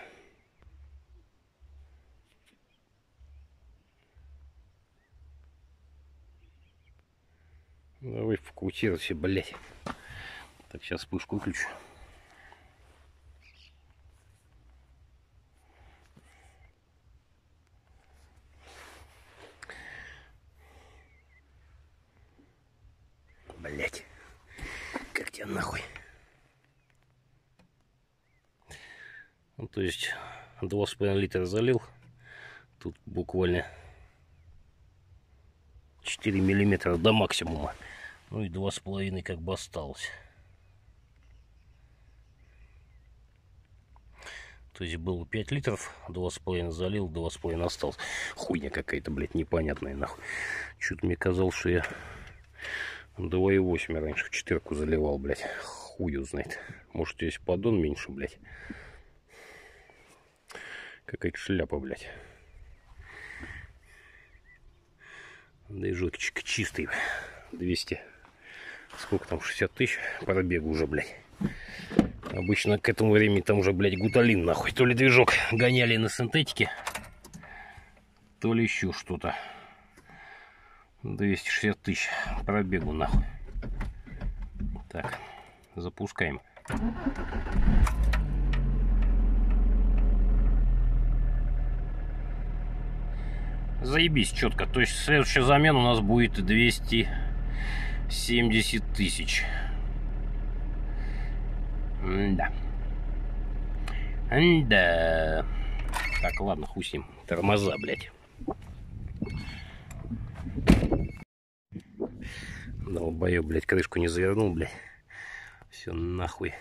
Speaker 1: Давай фокусируйся, блядь. Так, сейчас вспышку выключу. Блять, как тебя нахуй. Ну, то есть два с половиной литра залил. Тут буквально четыре миллиметра до максимума. Ну и два с половиной как бы осталось. То есть было пять литров, два с половиной залил, два с половиной осталось. Хуйня какая-то, блядь, непонятная, нахуй. Что-то мне казалось, что я два и восемь раньше в четырку заливал, блядь. Хуй знает. Может, здесь поддон меньше, блядь. Какая-то шляпа, блядь. Движочек чистый. двести. Сколько там? шестьдесят тысяч пробегу уже, блядь. Обычно к этому времени там уже, блядь, гуталин, нахуй. То ли движок гоняли на синтетике, то ли еще что-то. двести шестьдесят тысяч пробегу, нахуй. Так, запускаем. Заебись, четко. То есть следующая замена у нас будет двести семьдесят тысяч. Да. Да. Так, ладно, хуй с ним. Тормоза, блядь. Долбоёб, блядь, крышку не завернул, блядь. Все нахуй.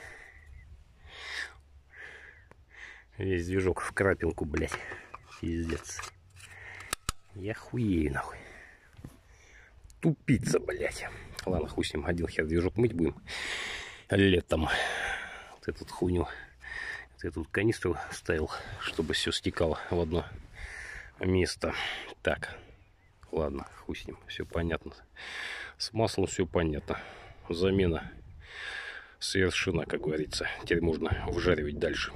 Speaker 1: Весь движок в крапинку, блядь. Пиздец. Я хуею, нахуй. Тупица, блядь. Ладно, хуй с ним. Один хер движок мыть будем. Летом. Вот эту хуйню. Вот эту канистру ставил, чтобы все стекало в одно место. Так. Ладно, хуй с ним. Все понятно. С маслом все понятно. Замена совершена, как говорится. Теперь можно вжаривать дальше.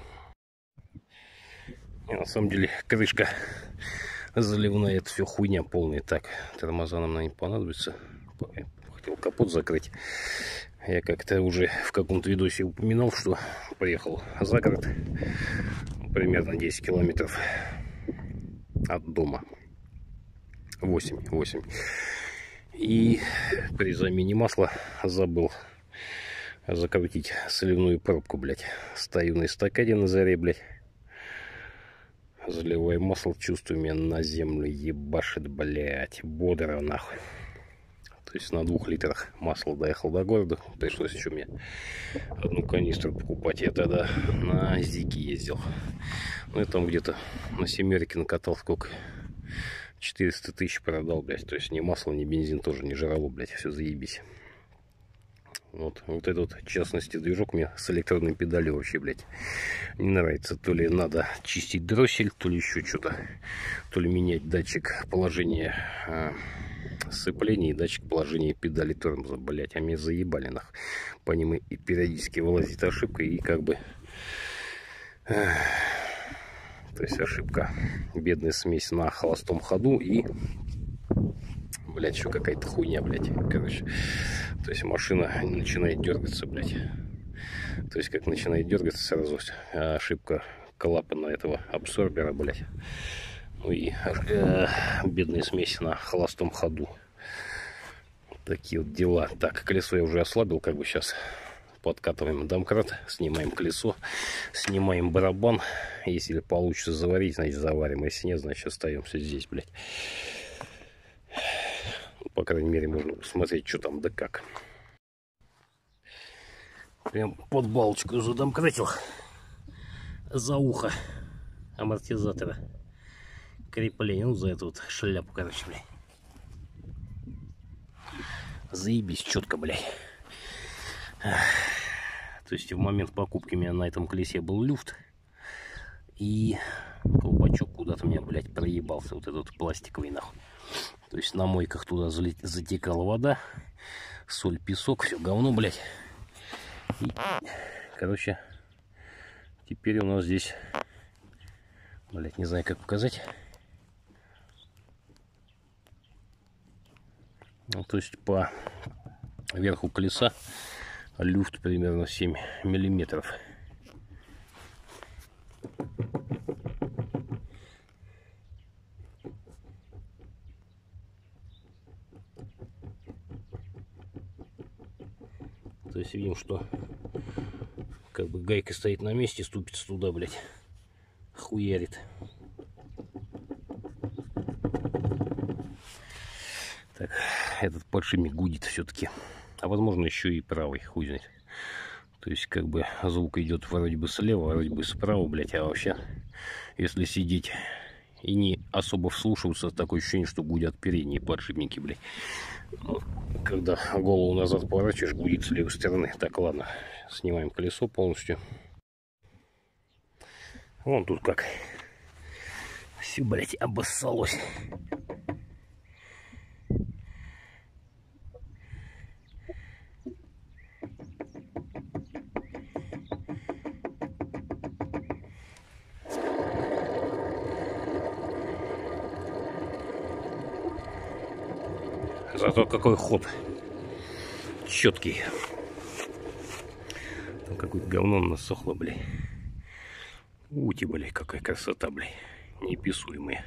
Speaker 1: И на самом деле крышка заливная, это все хуйня полная. Так, тормоза нам не понадобится. Хотел капот закрыть. Я как-то уже в каком-то видосе упоминал, что приехал за город. Примерно десять километров от дома. восемь, восемь. И при замене масла забыл закрутить сливную пробку, блядь. Стою на эстакаде на заре, блядь. Заливаю масло, чувствую, меня на землю ебашит, блядь. Бодро, нахуй. То есть на двух литрах масла доехал до города. Пришлось еще мне одну канистру покупать. Я тогда на Зике ездил. Ну, я там где-то на семерке накатал сколько? четыреста тысяч продал, блядь. То есть ни масло, ни бензин тоже не жрало, блядь. Все заебись. Вот, вот этот, в частности, движок мне с электронной педалью вообще, блядь, не нравится. То ли надо чистить дроссель, то ли еще что-то. То ли менять датчик положения э, сцепления и датчик положения педали тормоза, блядь. А меня заебали, нах. По ним и периодически вылазит ошибка, и как бы... Э, то есть ошибка. Бедная смесь на холостом ходу и... Блядь, еще какая-то хуйня, блядь. Короче, то есть машина начинает дергаться, блядь. То есть как начинает дергаться, сразу ошибка клапана этого абсорбера, блядь. Ну и э, бедные смеси на холостом ходу. Такие вот дела. Так, колесо я уже ослабил, как бы сейчас подкатываем домкрат, снимаем колесо, снимаем барабан. Если получится заварить, значит заварим. Если нет, значит остаемся здесь, блядь. По крайней мере, можно посмотреть, что там да как. Прям под балочку задомкратил за ухо амортизатора крепление. Ну, за эту вот шляпу, короче, блядь. Заебись, четко, блядь. То есть в момент покупки у меня на этом колесе был люфт. И колпачок куда-то меня, блядь, проебался. Вот этот пластиковый, нахуй. То есть на мойках туда затекала вода, соль, песок, все говно, блядь. И, короче, теперь у нас здесь, блядь, не знаю, как показать. Ну, то есть по верху колеса люфт примерно семь миллиметров. То есть видим, что как бы гайка стоит на месте, ступится туда, блядь, хуярит. Так, этот подшипник гудит все-таки. А возможно еще и правый, хуй знает. То есть как бы звук идет вроде бы слева, вроде бы справа, блядь, а вообще, если сидеть и не особо вслушиваться, такое ощущение, что гудят передние подшипники, блядь. Когда голову назад поворачиваешь, гудит с левой стороны. Так, ладно, снимаем колесо полностью. Вон тут как Все, блядь, обоссалось. Зато какой ход четкий. Там какое-то говно насохло, блядь. Ути, блядь, какая красота, блядь. Неописуемая.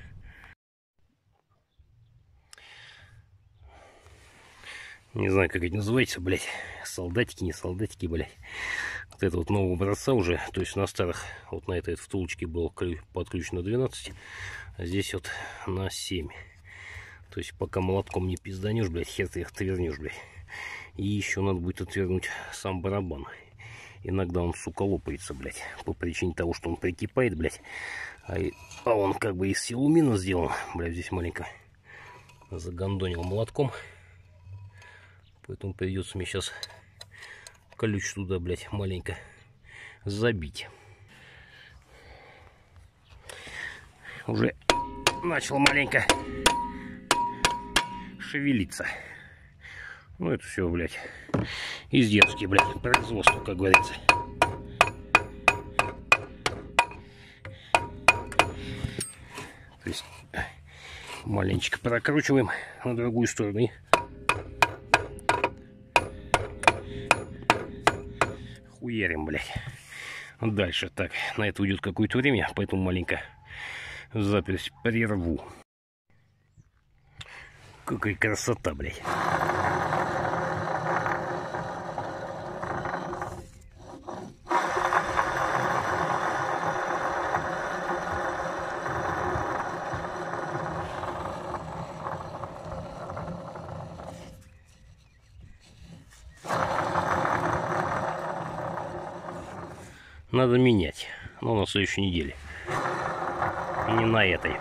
Speaker 1: Не знаю, как это называется, блядь. Солдатики, не солдатики, блядь. Вот это вот нового образца уже. То есть на старых, вот на этой втулочке был подключено двенадцать. А здесь вот на семь. То есть пока молотком не пизданешь, блядь, хер ты их отвернешь, блядь. И еще надо будет отвернуть сам барабан. Иногда он, сука, лопается, блядь. По причине того, что он прикипает, блядь. А, и, а он как бы из силумина сделан. Блядь, здесь маленько загондонил молотком. Поэтому придется мне сейчас ключ туда, блядь, маленько забить. Уже начал маленько шевелиться. Ну, это все, блядь, издержки, блядь, производства, как говорится. То есть маленечко прокручиваем на другую сторону. Хуярим, блядь. Дальше. Так, на это уйдет какое-то время, поэтому маленько запись прерву. Какая красота, блядь. Надо менять, но на следующей неделе, не на этой.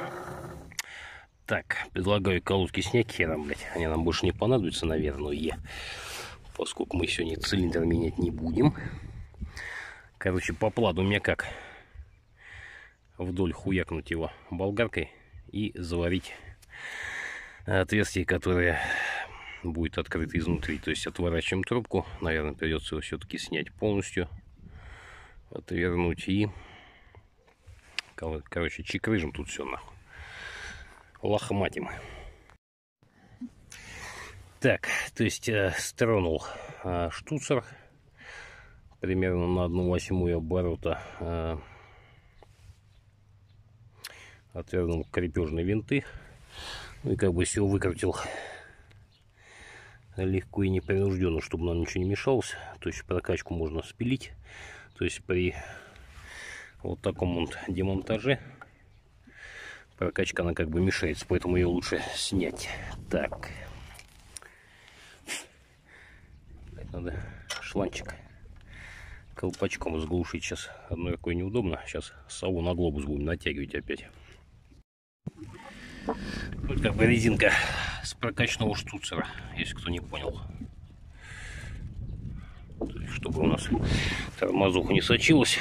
Speaker 1: Так, предлагаю колодки снять хером, блядь. Они нам больше не понадобятся, наверное, поскольку мы сегодня цилиндр менять не будем. Короче, по плану у меня как? Вдоль хуякнуть его болгаркой и заварить отверстие, которое будет открыто изнутри. То есть отворачиваем трубку. Наверное, придется его все-таки снять полностью. Отвернуть и... Короче, чекрыжим тут все нахуй. Лохматим. Так, то есть э, стронул э, штуцер примерно на одну восьмую оборота. Э, отвернул крепежные винты. Ну и как бы все выкрутил легко и непринужденно, чтобы нам ничего не мешалось. То есть прокачку можно спилить. То есть при вот таком вот демонтаже прокачка, она как бы мешается, поэтому ее лучше снять. Так. Надо шланчик колпачком заглушить. Сейчас одной рукой неудобно. Сейчас сову на глобус будем натягивать опять. Тут как бы резинка с прокачанного штуцера, если кто не понял. Чтобы у нас тормозуха не сочилась.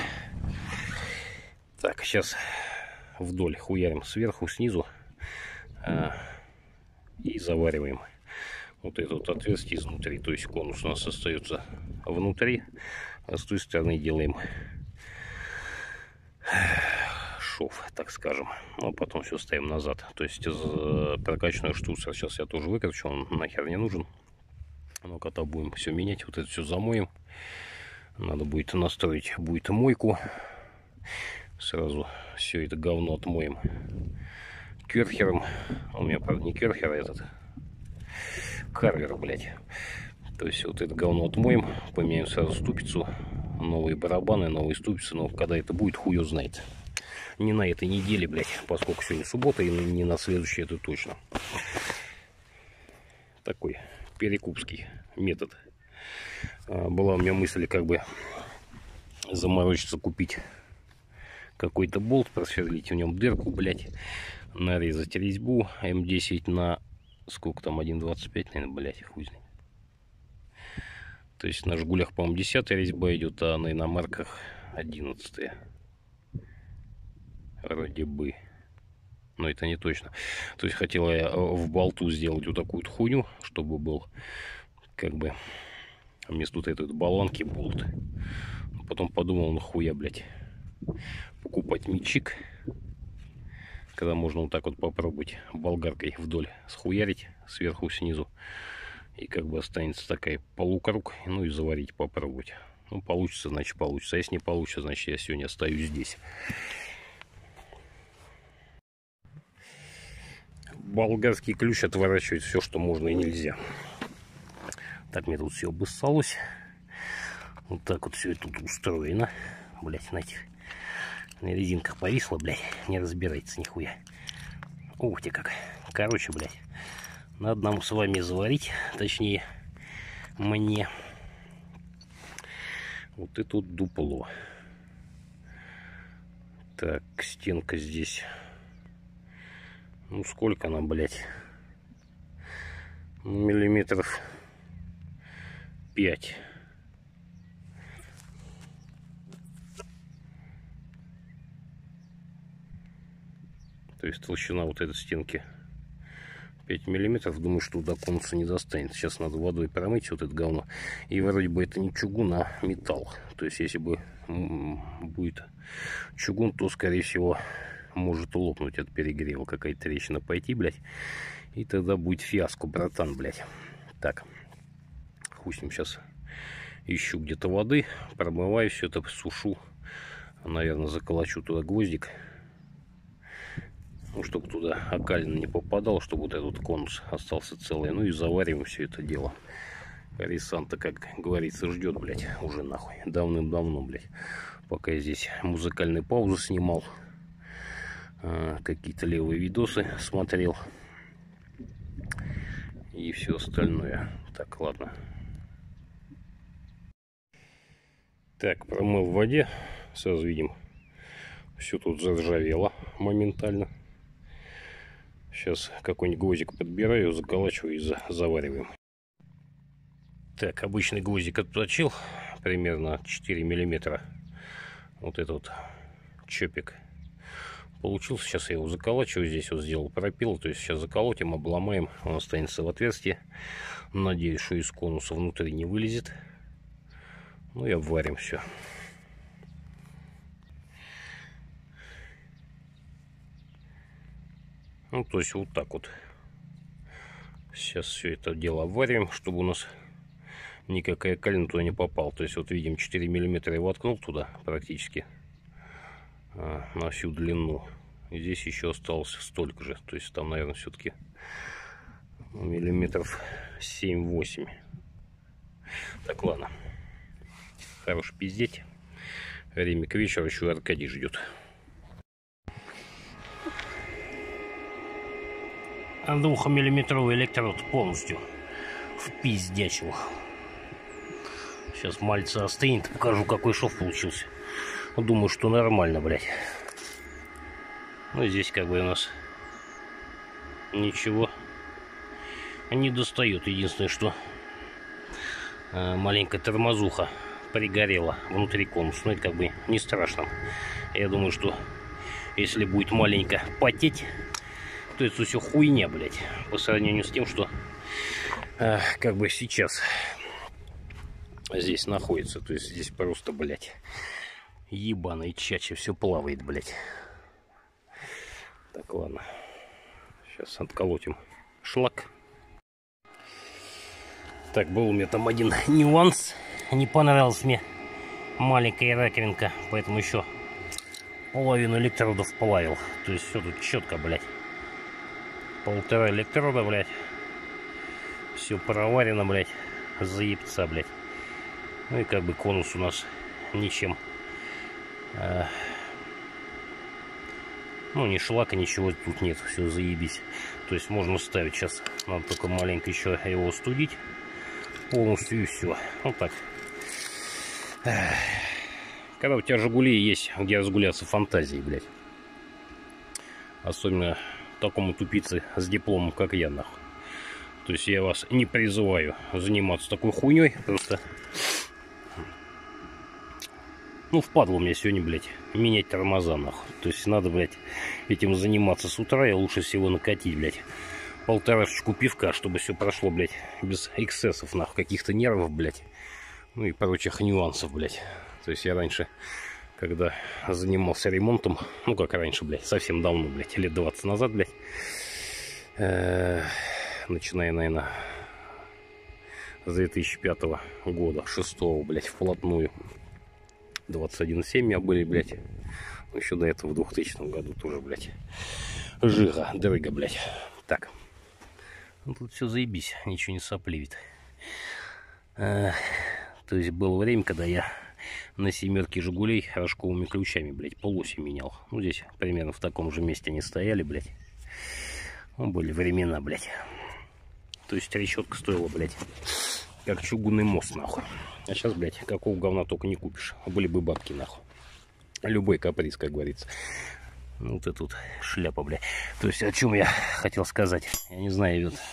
Speaker 1: Так, сейчас вдоль хуярим сверху, снизу а, и завариваем вот это вот отверстие изнутри. То есть конус у нас остается внутри, а с той стороны делаем шов, так скажем. Ну, потом все ставим назад. То есть прокачанную штуцер сейчас я тоже выкручу, он нахер не нужен. Ну, когда будем все менять, вот это все замоем. Надо будет настроить, будет мойку. Сразу все это говно отмоем керхером. У меня, правда, не керхер, а этот карвер, блядь. То есть вот это говно отмоем, поменяем сразу ступицу, новые барабаны, новые ступицы. Но когда это будет, хуй его знает. Не на этой неделе, блядь, поскольку сегодня суббота, и не на следующей, это точно. Такой перекупский метод. Была у меня мысль как бы заморочиться, купить какой-то болт, просверлить в нем дырку, блядь, нарезать резьбу эм десять на сколько там, один двадцать пять, наверное, блядь, хуй знает. То есть на Жигулях, по-моему, десятая резьба идет, а на иномарках одиннадцатая. Вроде бы. но это не точно. То есть хотела я в болту сделать вот такую вот хуйню, чтобы был как бы вместо вот этой вот баллонки болт. Потом подумал, нахуя, блядь, покупать мячик, когда можно вот так вот попробовать болгаркой вдоль схуярить сверху снизу. И как бы останется такая полукруг, ну и заварить попробовать. Ну, получится, значит, получится. А если не получится, значит, я сегодня остаюсь здесь. Болгарский ключ отворачивает все, что можно и нельзя. Так, мне тут все обыссалось. Вот так вот все тут устроено. Блять, на этих на резинках повисло, блять. Не разбирается нихуя. Ух ты как. Короче, блять. Надо нам с вами заварить. Точнее, мне. Вот это вот дупло. Так, стенка здесь. Ну, сколько она, блядь? Ну, миллиметров пять. То есть толщина вот этой стенки пять миллиметров. Думаю, что до конца не достанет. Сейчас надо водой промыть вот это говно. И вроде бы это не чугун, а металл. То есть если бы будет чугун, то скорее всего может лопнуть от перегрева, какая-то трещина пойти, блядь. И тогда будет фиаско, братан, блядь. Так, хуй с ним, сейчас ищу где-то воды, промываю все это, сушу. Наверное, заколочу туда гвоздик. Ну, чтобы туда окалина не попадал, чтобы вот этот конус остался целый. Ну и завариваем все это дело. Арестанта, как говорится, ждет, блядь, уже нахуй. Давным-давно, блядь. Пока я здесь музыкальные паузы снимал. Какие-то левые видосы смотрел. И все остальное. Так, ладно. Так, промыл в воде. Сразу видим, все тут заржавело моментально. Сейчас какой-нибудь гвоздик подбираю, заколачиваю и за завариваем. Так, обычный гвоздик отточил. Примерно четыре миллиметра. Вот этот вот чопик получился. Сейчас я его заколачиваю. Здесь вот сделал пропил. То есть сейчас заколотим, обломаем. Он останется в отверстии. Надеюсь, что из конуса внутри не вылезет. Ну и обварим все. Ну, то есть вот так вот. Сейчас все это дело обвариваем, чтобы у нас никакая калина туда не попала. То есть вот видим, четыре миллиметра я воткнул туда практически а, на всю длину. И здесь еще осталось столько же. То есть там, наверное, все-таки миллиметров семь-восемь. Так, ладно. Хорош пиздеть. Время к вечеру, еще и Аркадий ждет. Двухмиллиметровый электрод полностью впиздячил. Сейчас мальца остынет, покажу, какой шов получился. Думаю, что нормально, блядь. Ну, здесь как бы у нас ничего не достает. Единственное, что э, маленькая тормозуха пригорела внутри конуса. Но это как бы не страшно. Я думаю, что если будет маленько потеть, то это все хуйня, блядь, по сравнению с тем, что э, как бы сейчас здесь находится. То есть здесь просто, блядь, ебаный чача, все плавает, блядь. Так, ладно. Сейчас отколотим шлак. Так, был у меня там один нюанс. Не понравилась мне маленькая раковинка, поэтому еще половину электродов плавил. То есть все тут четко, блядь. Полтора электрода, блядь. Все проварено, блядь. Заебца, блядь. Ну и как бы конус у нас ничем. Э, ну, ни шлака, ничего тут нет. Все заебись. То есть можно ставить сейчас. Надо только маленько еще его остудить. Полностью и все. Вот так. Эх. Когда у тебя Жигули есть, где разгуляться фантазией, блядь. Особенно такому тупице с дипломом, как я, нахуй. То есть я вас не призываю заниматься такой хуйней. Просто Ну, впадло мне сегодня, блядь, менять тормоза, нахуй. То есть надо, блядь, этим заниматься с утра, и лучше всего накатить, блядь, полторашечку пивка, чтобы все прошло, блядь, без эксцессов, нахуй, каких-то нервов, блядь, ну и прочих нюансов, блядь. То есть я раньше, когда занимался ремонтом, ну, как раньше, блядь, совсем давно, блядь, лет двадцать назад, блядь, э -э, начиная, наверное, с две тысячи пятого года, шестого, блядь, вплотную, двадцать один семь у меня были, блядь, еще до этого в двухтысячном году тоже, блядь, жига, дрыга, блядь. Так, ну, тут все заебись, ничего не сопливит. А, то есть было время, когда я на семерке Жигулей рожковыми ключами, блядь, полоси менял. Ну, здесь примерно в таком же месте они стояли, блядь. Ну, были времена, блядь. То есть решетка стоила, блядь, как чугунный мост, нахуй. А сейчас, блядь, какого говна только не купишь. Были бы бабки, нахуй. Любой каприз, как говорится. Ну, вот это вот шляпа, блядь. То есть, о чем я хотел сказать? Я не знаю, вот...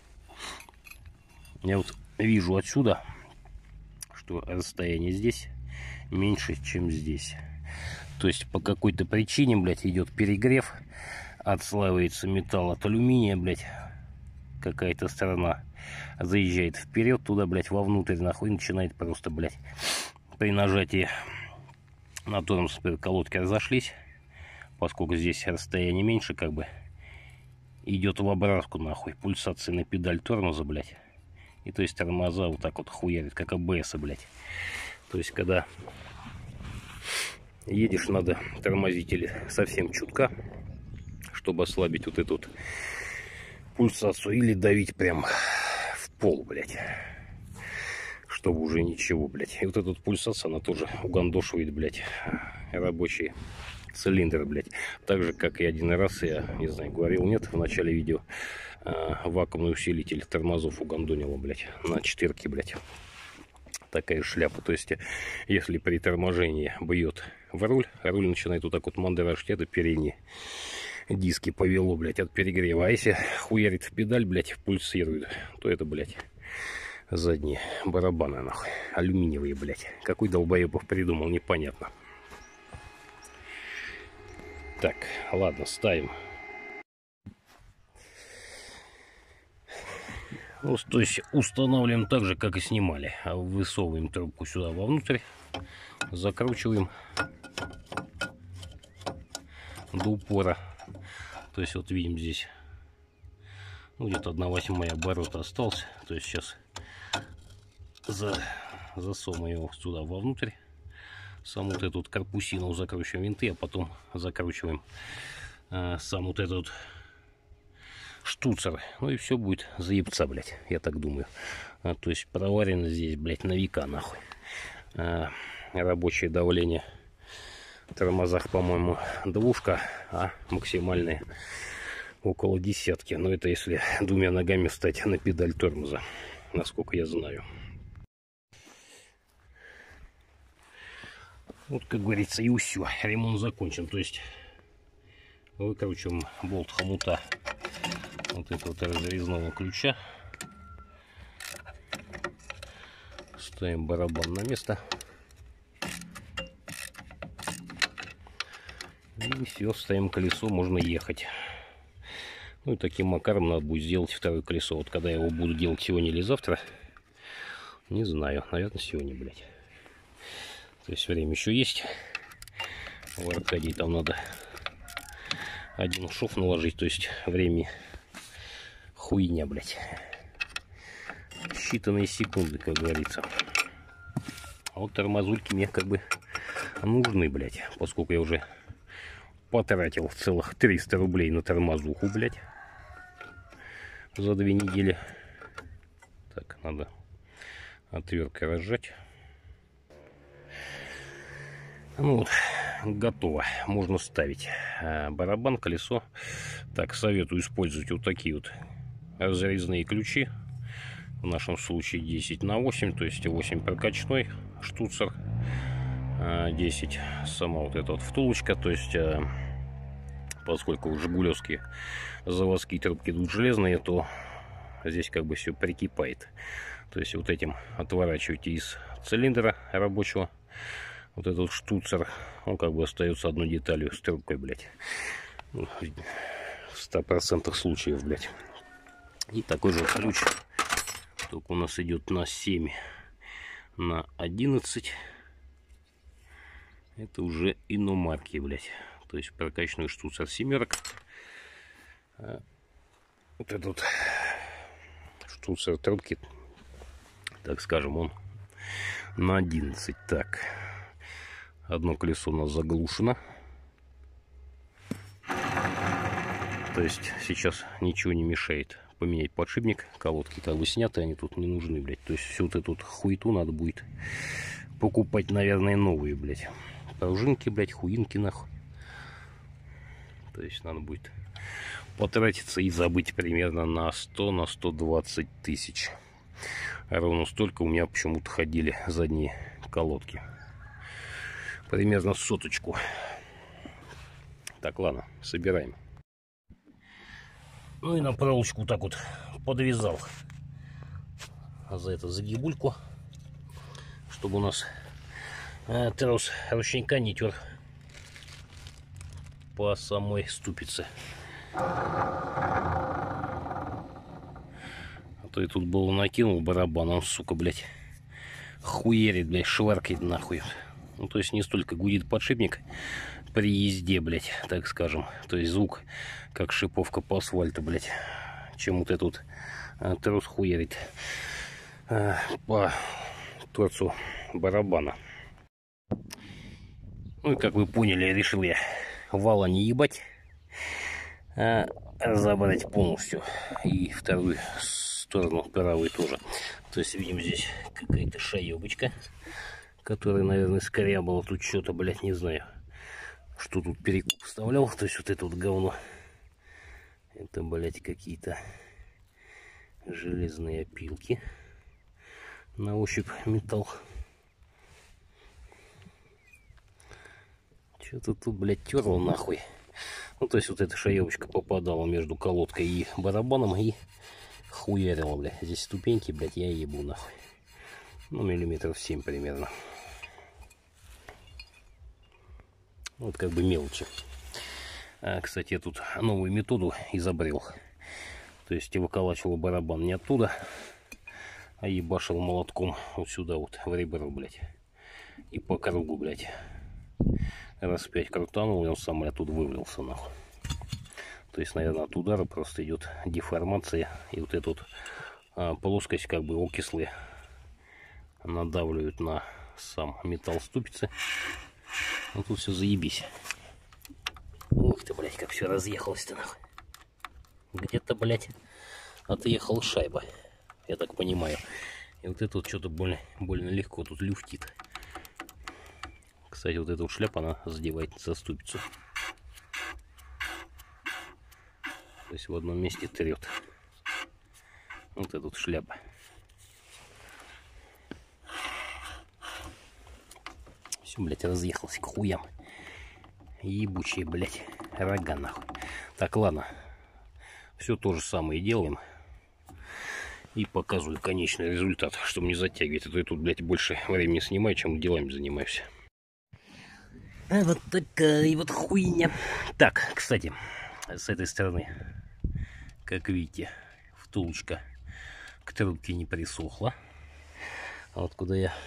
Speaker 1: Я вот вижу отсюда, что расстояние здесь меньше, чем здесь. То есть, по какой-то причине, блядь, идет перегрев. Отслаивается металл от алюминия, блядь. Какая-то сторона заезжает вперед, туда, блядь, вовнутрь, нахуй, начинает просто, блядь, при нажатии на тормоз колодки разошлись, поскольку здесь расстояние меньше, как бы, идет в обратку, нахуй, пульсация на педаль тормоза, блядь, и то есть тормоза вот так вот хуярит, как АБС, блядь. То есть, когда едешь, надо тормозить или совсем чутка, чтобы ослабить вот эту вот пульсацию, или давить прям в пол, блядь, чтобы уже ничего, блядь. И вот эта вот пульсация, она тоже угандошивает, блядь, рабочий цилиндр, блядь. Так же, как и один раз, я не знаю, говорил, нет, в начале видео, вакуумный усилитель тормозов угандонило, блядь, на четырке, блядь. Такая шляпа. То есть, если при торможении бьет в руль, руль начинает вот так вот мандражить, это передние диски повело, блядь, от перегрева. А если хуярит в педаль, блядь, пульсирует, то это, блядь, задние барабаны, нахуй, алюминиевые, блядь. Какой долбоебов придумал, непонятно. Так, ладно, ставим. Ну, то есть устанавливаем так же, как и снимали. Высовываем трубку сюда вовнутрь, закручиваем до упора. То есть вот видим здесь, ну, где-то одна восьмая оборота остался. То есть сейчас за, засовываем его сюда вовнутрь. Сам вот эту вот корпусину закручиваем винты, а потом закручиваем э, сам вот этот вот штуцер. Ну и все будет заебца, блядь, я так думаю. А, то есть проварено здесь, блядь, на века, нахуй. А, рабочее давление в тормозах, по-моему, двушка, а максимальное около десятки. Но это если двумя ногами встать на педаль тормоза, насколько я знаю. Вот, как говорится, и все, ремонт закончен. То есть выкручиваем болт хомута вот этого вот разрезного ключа, ставим барабан на место и все, ставим колесо, можно ехать. Ну и таким макаром надо будет сделать второе колесо. Вот когда я его буду делать, сегодня или завтра, не знаю, наверное, сегодня, блядь. То есть время еще есть. В Аркадии там надо один шов наложить, то есть время хуйня, блядь. Считанные секунды, как говорится. А вот тормозульки мне как бы нужны, блядь, поскольку я уже потратил целых триста рублей на тормозуху, блядь, за две недели. Так, надо отверткой разжать. Ну вот, готово. Можно ставить барабан, колесо. Так, советую использовать вот такие вот разрезные ключи. В нашем случае десять на восемь, то есть восемь прокачной штуцер, десять сама вот эта вот втулочка. То есть, поскольку жигулевские заводские трубки идут железные, то здесь как бы все прикипает. То есть вот этим отворачиваете из цилиндра рабочего Вот этот штуцер, он как бы остается одной деталью с трубкой, блядь. Ну, в ста процентах случаев, блядь. И такой же ключ, только у нас идет на семь на одиннадцать. Это уже иномарки, блядь. То есть прокачанный штуцер семерок. А вот этот штуцер трубки, так скажем, он на одиннадцать. Так, одно колесо у нас заглушено. То есть сейчас ничего не мешает поменять подшипник. Колодки как бы сняты, они тут не нужны, блядь. То есть всю вот эту хуету надо будет покупать, наверное, новые, блядь. Пружинки, блядь, хуинки, нахуй. То есть надо будет потратиться и забыть примерно на сто на сто двадцать тысяч. Ровно столько у меня почему-то ходили задние колодки. Примерно соточку. Так, ладно, собираем. Ну и на проволочку так вот подвязал за это загибульку, чтобы у нас э, трос ручника не тер по самой ступице. А то и тут было накинул барабан, он, сука, блядь, хуерит, блядь, шваркает нахуй. Ну, то есть не столько гудит подшипник при езде, блядь, так скажем. То есть звук, как шиповка по асфальту, блядь, чем вот этот а, трос хуерит а, по торцу барабана. Ну и как вы поняли, решил я вала не ебать, а забрать полностью. И вторую сторону, правую тоже. То есть видим здесь какая-то шаебочка, которая, наверное, скорябала тут что-то, блядь, не знаю, что тут перекуп вставлял. То есть вот это вот говно, это, блядь, какие-то железные опилки. На ощупь металл. Что-то тут, блядь, терло нахуй. Ну, то есть вот эта шаевочка попадала между колодкой и барабаном и хуярила, блядь. Здесь ступеньки, блядь, я ебу нахуй. Ну, миллиметров семь примерно. Вот как бы мелочи. А, кстати, я тут новую методу изобрел. То есть я выколачивал барабан не оттуда, а ебашил молотком вот сюда вот в ребро, блядь. И по кругу, блядь. Раз пять крутанул, и он сам оттуда вывалился, нахуй. То есть, наверное, от удара просто идет деформация. И вот эту вот а, плоскость, как бы окислы, надавливают на сам металл ступицы. Ну тут все заебись. Ух ты, блядь, как все разъехалось-то, нахуй. Где-то, блядь, отъехала шайба, я так понимаю. И вот это вот что-то больно, больно легко тут люфтит. Кстати, вот эта вот шляпа, она задевает за ступицу. То есть в одном месте трет. Вот эта вот шляпа. Все, блядь, разъехалось к хуям. Ебучие, блядь, рога, нахуй. Так, ладно. Все то же самое делаем. И показываю конечный результат, чтобы не затягивать. А то я тут, блядь, больше времени снимаю, чем делами занимаюсь. А вот такая вот хуйня. Так, кстати, с этой стороны, как видите, втулочка к трубке не присохла. А вот куда я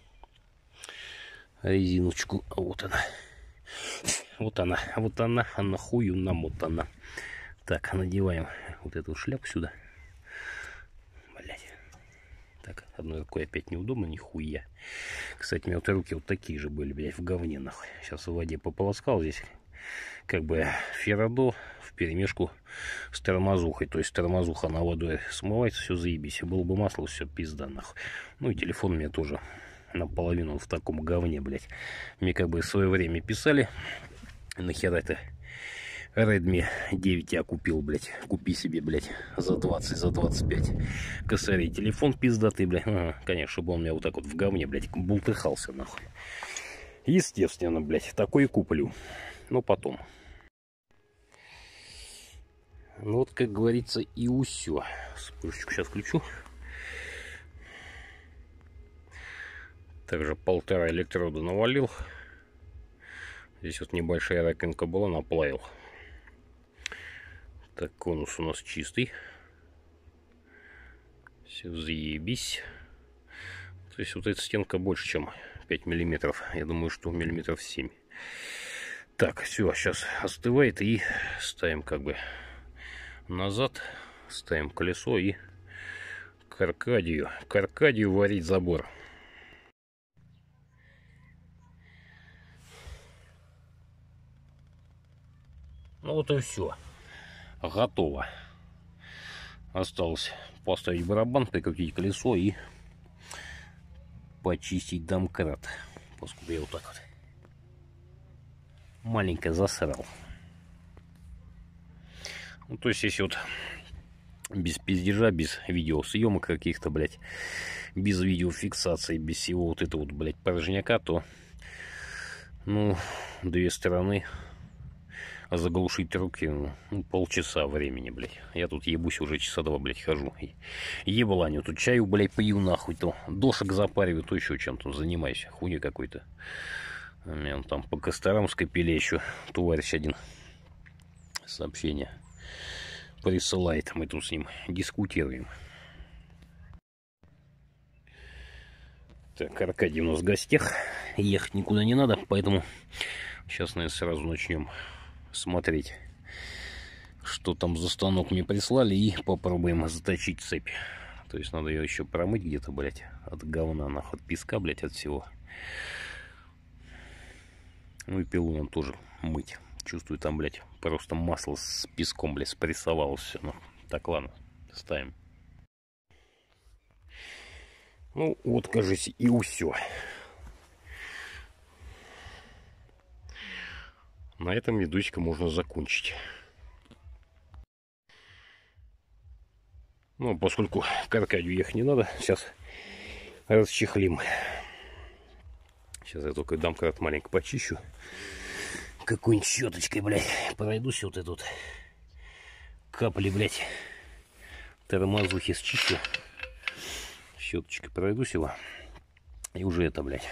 Speaker 1: резиночку, вот она. Вот она, вот она, а нахую намотана. Так, надеваем вот эту шляпу сюда. Блять. Так, одной рукой опять неудобно, нихуя. Кстати, у меня вот руки вот такие же были, блядь, в говне, нахуй. Сейчас в воде пополоскал здесь. Как бы феррадо в перемешку с тормозухой. То есть тормозуха на водой смывается, все заебись. Было бы масло, все пизда, нахуй. Ну и телефон у меня тоже наполовину в таком говне, блядь. Мне как бы в свое время писали. Нахера это Redmi девять я купил, блядь. Купи себе, блядь, за двадцать, за двадцать пять косарей. Телефон пиздатый, блядь. Ага, конечно, чтобы он у меня вот так вот в говне, блядь, бултыхался, нахуй. Естественно, блядь, такой и куплю. Но потом. Ну вот, как говорится, и усё. Вспышечку сейчас включу. Также полтора электрода навалил. Здесь вот небольшая раковинка была, наплавил. Так, конус у нас чистый. Все, заебись. То есть вот эта стенка больше, чем пять миллиметров. Я думаю, что миллиметров семь. Так, все, сейчас остывает и ставим как бы назад. Ставим колесо и к Аркадию. К Аркадию варить забор. Ну вот и все. Готово. Осталось поставить барабан, прикрутить колесо и почистить домкрат. Поскольку я вот так вот маленько засрал. Ну, то есть, если вот без пиздежа, без видеосъемок каких-то, блядь, без видеофиксации, без всего вот этого вот, блядь, порожняка, то, ну, две стороны заглушить руки, ну, полчаса времени, блядь. Я тут ебусь уже часа два, блядь, хожу. Ебаланю, тут чаю, блядь, пью нахуй, то дошек запариваю, то еще чем-то занимаюсь. Хуйня какой-то. Мне там по Костромской пиле еще товарищ один сообщение присылает. Мы тут с ним дискутируем. Так, Аркадий у нас в гостях. Ехать никуда не надо, поэтому сейчас, наверное, сразу начнем смотреть, что там за станок мне прислали, и попробуем заточить цепь. То есть надо ее еще промыть где-то, блядь, от говна, нахуй, от песка, блядь, от всего. Ну и пилу нам тоже мыть. Чувствую, там, блядь, просто масло с песком, блядь, спрессовалось все. Ну, так, ладно, ставим. Ну, вот, кажется, и все. На этом видосика можно закончить. Ну, поскольку к Аркадию ехать не надо, сейчас расчехлим. Сейчас я только домкрат маленько почищу. Какой-нибудь щеточкой, блядь, пройдусь вот эту вот капли, блядь, тормозухи счищу. Щеточкой пройдусь его. И уже это, блядь,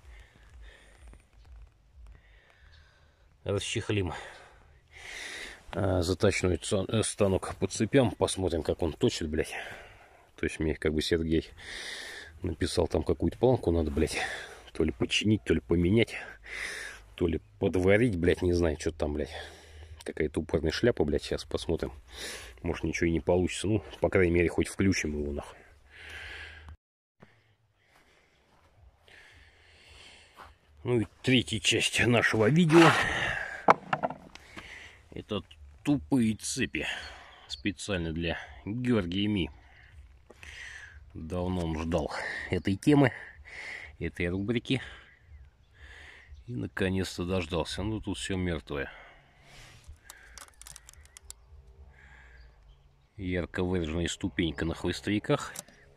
Speaker 1: расчехлим а, заточной станок по цепям. Посмотрим, как он точит, блядь. То есть мне как бы Сергей написал, там какую-то планку надо, блядь, то ли починить, то ли поменять, то ли подварить, блядь, не знаю, что там, блядь. Какая-то упорная шляпа, блядь, сейчас посмотрим. Может, ничего и не получится. Ну, по крайней мере, хоть включим его, нахуй. Ну и третья часть нашего видео. Это тупые цепи. Специально для Георгия Ми. Давно он ждал этой темы, этой рубрики. И наконец-то дождался. Ну тут все мертвое. Ярко выраженная ступенька на хвостовиках.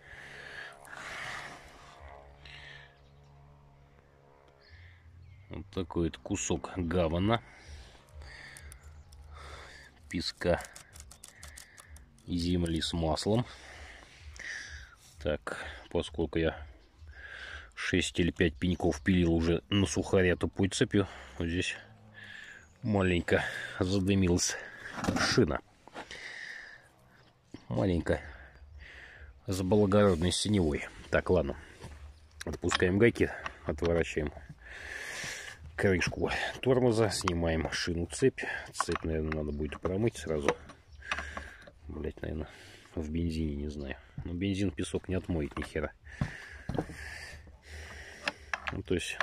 Speaker 1: Вот такой вот кусок гавана, песка и земли с маслом. Так, поскольку я шесть или пять пеньков пилил уже на сухаре тупой цепью, вот здесь маленько задымилась шина. Маленько с благородной синевой. Так, ладно. Отпускаем гайки, отворачиваем крышку тормоза, снимаем шину, цепь. Цепь, наверное, надо будет промыть сразу. Блять, наверное, в бензине, не знаю. Но бензин песок не отмоет ни хера. Ну, то есть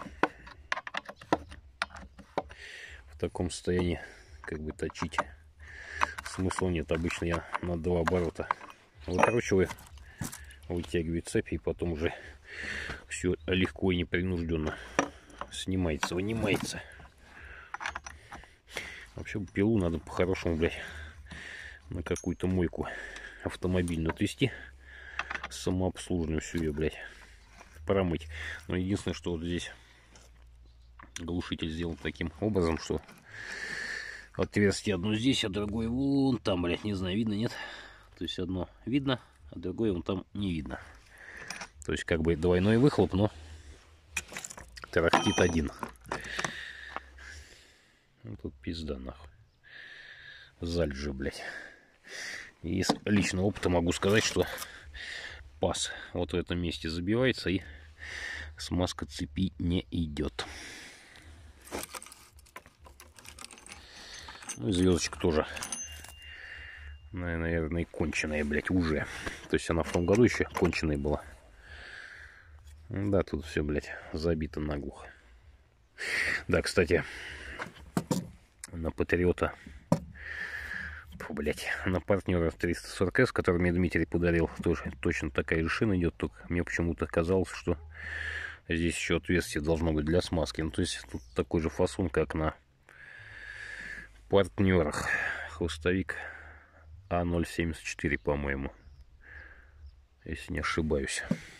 Speaker 1: в таком состоянии как бы точить смысла нет. Обычно я на два оборота выкручиваю, вытягиваю цепь, и потом уже все легко и непринужденно снимается, вынимается. Вообще пилу надо по-хорошему, блядь, на какую-то мойку автомобильную отвезти, самообслуженную всю ее, блядь, промыть. Но единственное, что вот здесь глушитель сделан таким образом, что отверстие одно здесь, а другое вон там, блядь, не знаю, видно, нет? То есть одно видно, а другое вон там не видно. То есть как бы двойной выхлоп, но тарахтит один. Ну, тут пизда, нахуй. Заль же, блядь. И из личного опыта могу сказать, что паз вот в этом месте забивается, и смазка цепи не идет. Ну и звездочка тоже, наверное, конченая, блядь, уже. То есть она в том году еще конченая была. Да, тут все, блядь, забито наглухо. Да, кстати, на Патриота, фу, блядь, на партнера триста сорок эс, который мне Дмитрий подарил, тоже точно такая же шина идет, только мне почему-то казалось, что здесь еще отверстие должно быть для смазки. Ну, то есть тут такой же фасон, как на партнерах. Хвостовик А ноль семьдесят четыре, по-моему, если не ошибаюсь.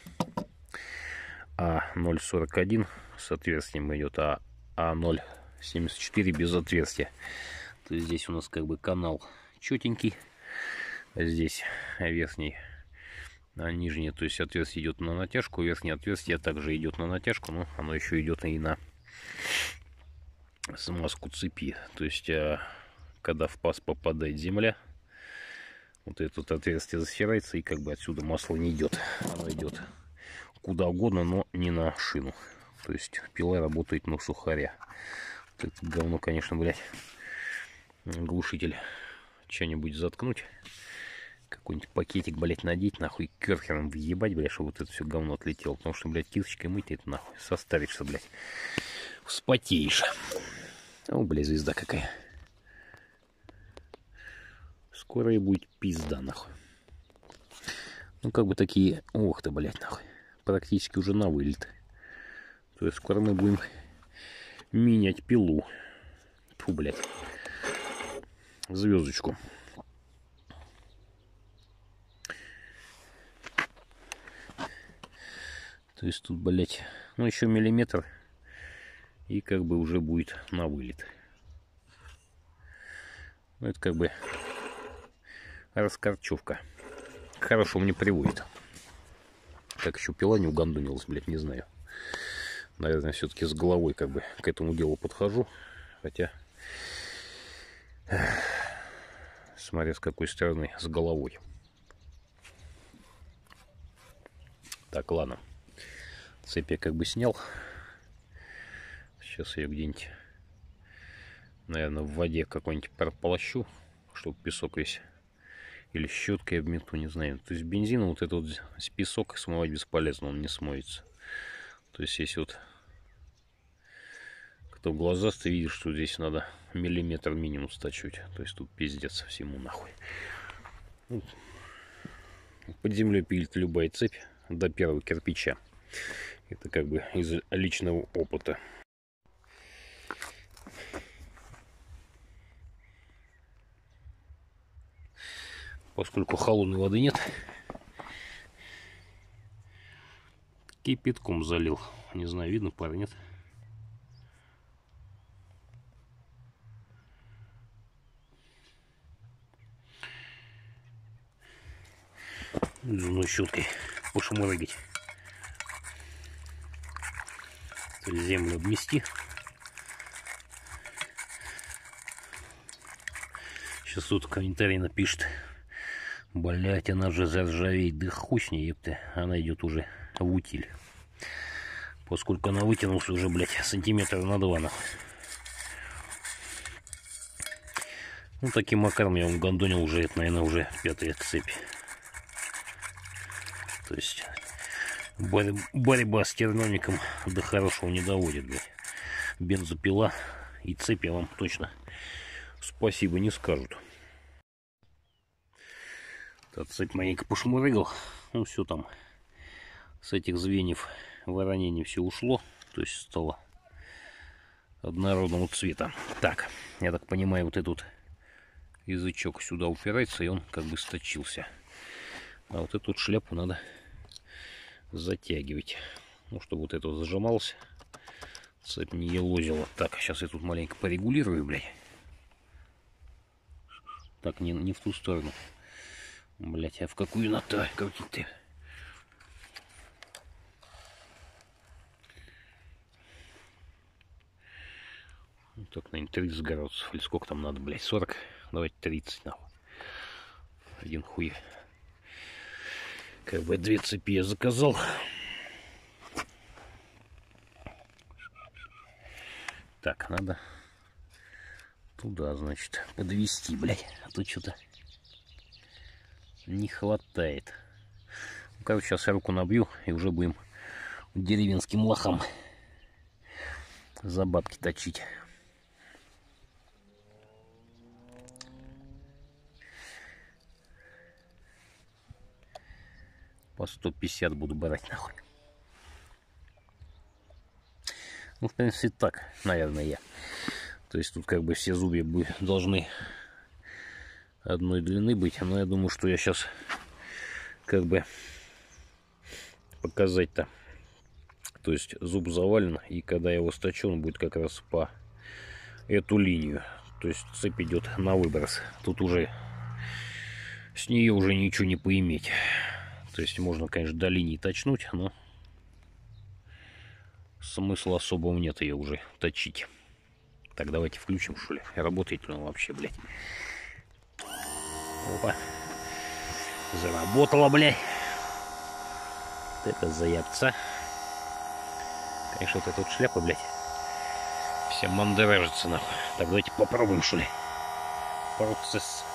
Speaker 1: А ноль сорок один с отверстием идет, а А ноль семьдесят четыре без отверстия. То есть здесь у нас как бы канал четенький, здесь верхний, а нижнее, то есть отверстие идет на натяжку, верхнее отверстие также идет на натяжку, но оно еще идет и на смазку цепи. То есть когда в паз попадает земля, вот это вот отверстие засирается, и как бы отсюда масло не идет, оно идет куда угодно, но не на шину. То есть пила работает на сухаря. Вот это говно, конечно, блядь, глушитель что-нибудь заткнуть, какой-нибудь пакетик, блядь, надеть, нахуй, керхером въебать, блядь, чтобы вот это все говно отлетело. Потому что, блядь, кисточкой мыть это, нахуй, состаришься, блядь, вспотеешь. О, блядь, звезда какая. Скоро и будет пизда, нахуй. Ну, как бы такие, ох ты, блядь, нахуй, практически уже на вылет. То есть скоро мы будем менять пилу. Фу, блядь. Звездочку. То есть тут, блядь, ну еще миллиметр, и как бы уже будет на вылет. Ну, это как бы раскорчевка. К хорошему не приводит. Как еще пила не угандунилась, блядь, не знаю. Наверное, все-таки с головой как бы к этому делу подхожу. Хотя, смотря с какой стороны, с головой. Так, ладно. Цепь я как бы снял. Сейчас ее где-нибудь, наверное, в воде какой-нибудь прополощу, чтобы песок весь, или щеткой обмету, не знаю. То есть бензином вот этот вот с песок смывать бесполезно, он не смоется. То есть если вот кто глазастый видит, что здесь надо миллиметр минимум стачивать. То есть тут пиздец всему нахуй. Ну, под землей пилит любая цепь до первого кирпича. Это как бы из личного опыта. Поскольку холодной воды нет, кипятком залил. Не знаю, видно пара, нет? Зубной щеткой пошмырыгать. Землю обмести. Сейчас тут комментарий напишет: блять, она же заржавеет. Да хуй с ней, епты. Она идет уже в утиль. Поскольку она вытянулась уже, блять, сантиметра на два. Ну, таким макаром я вам гондонил уже, это, наверное, уже пятая цепь. То есть борь борьба с терновником до хорошего не доводит, блядь. Бензопила и цепь, я вам точно спасибо не скажут. Этот цепь маленько пошмурыгал. Ну, все там с этих звеньев воронение все ушло. То есть стало однородного цвета. Так, я так понимаю, вот этот язычок сюда упирается, и он как бы сточился. А вот эту вот шляпу надо затягивать. Ну, чтобы вот это вот зажималось, цепь не елозила. Так, сейчас я тут маленько порегулирую, блядь. Так, не, не в ту сторону. Блядь, а в какую надо крутить-то? Так, наверное, тридцать градусов. Или сколько там надо, блядь, сорок. Давайте тридцать, нахуй. Один хуй. Как бы две цепи я заказал. Так, надо туда, значит, подвести, блядь. А то что-то не хватает. Ну, короче, сейчас я руку набью и уже будем деревенским лохам за бабки точить. По сто пятьдесят буду брать, нахуй. Ну, в принципе, так, наверное, я. То есть тут как бы все зубья должны одной длины быть. Но я думаю, что я сейчас как бы показать-то. То есть зуб завален, и когда я его сточу, он будет как раз по эту линию. То есть цепь идет на выброс. Тут уже с нее уже ничего не поиметь. То есть можно, конечно, до линии точнуть, но смысла особого нет ее уже точить. Так, давайте включим, что ли. Работает ли он вообще, блядь? Опа. Заработала, блядь. Вот это заябца. Конечно, вот эта вот шляпа, блядь, вся мандражится, нахуй. Так, давайте попробуем, что ли. Процесс.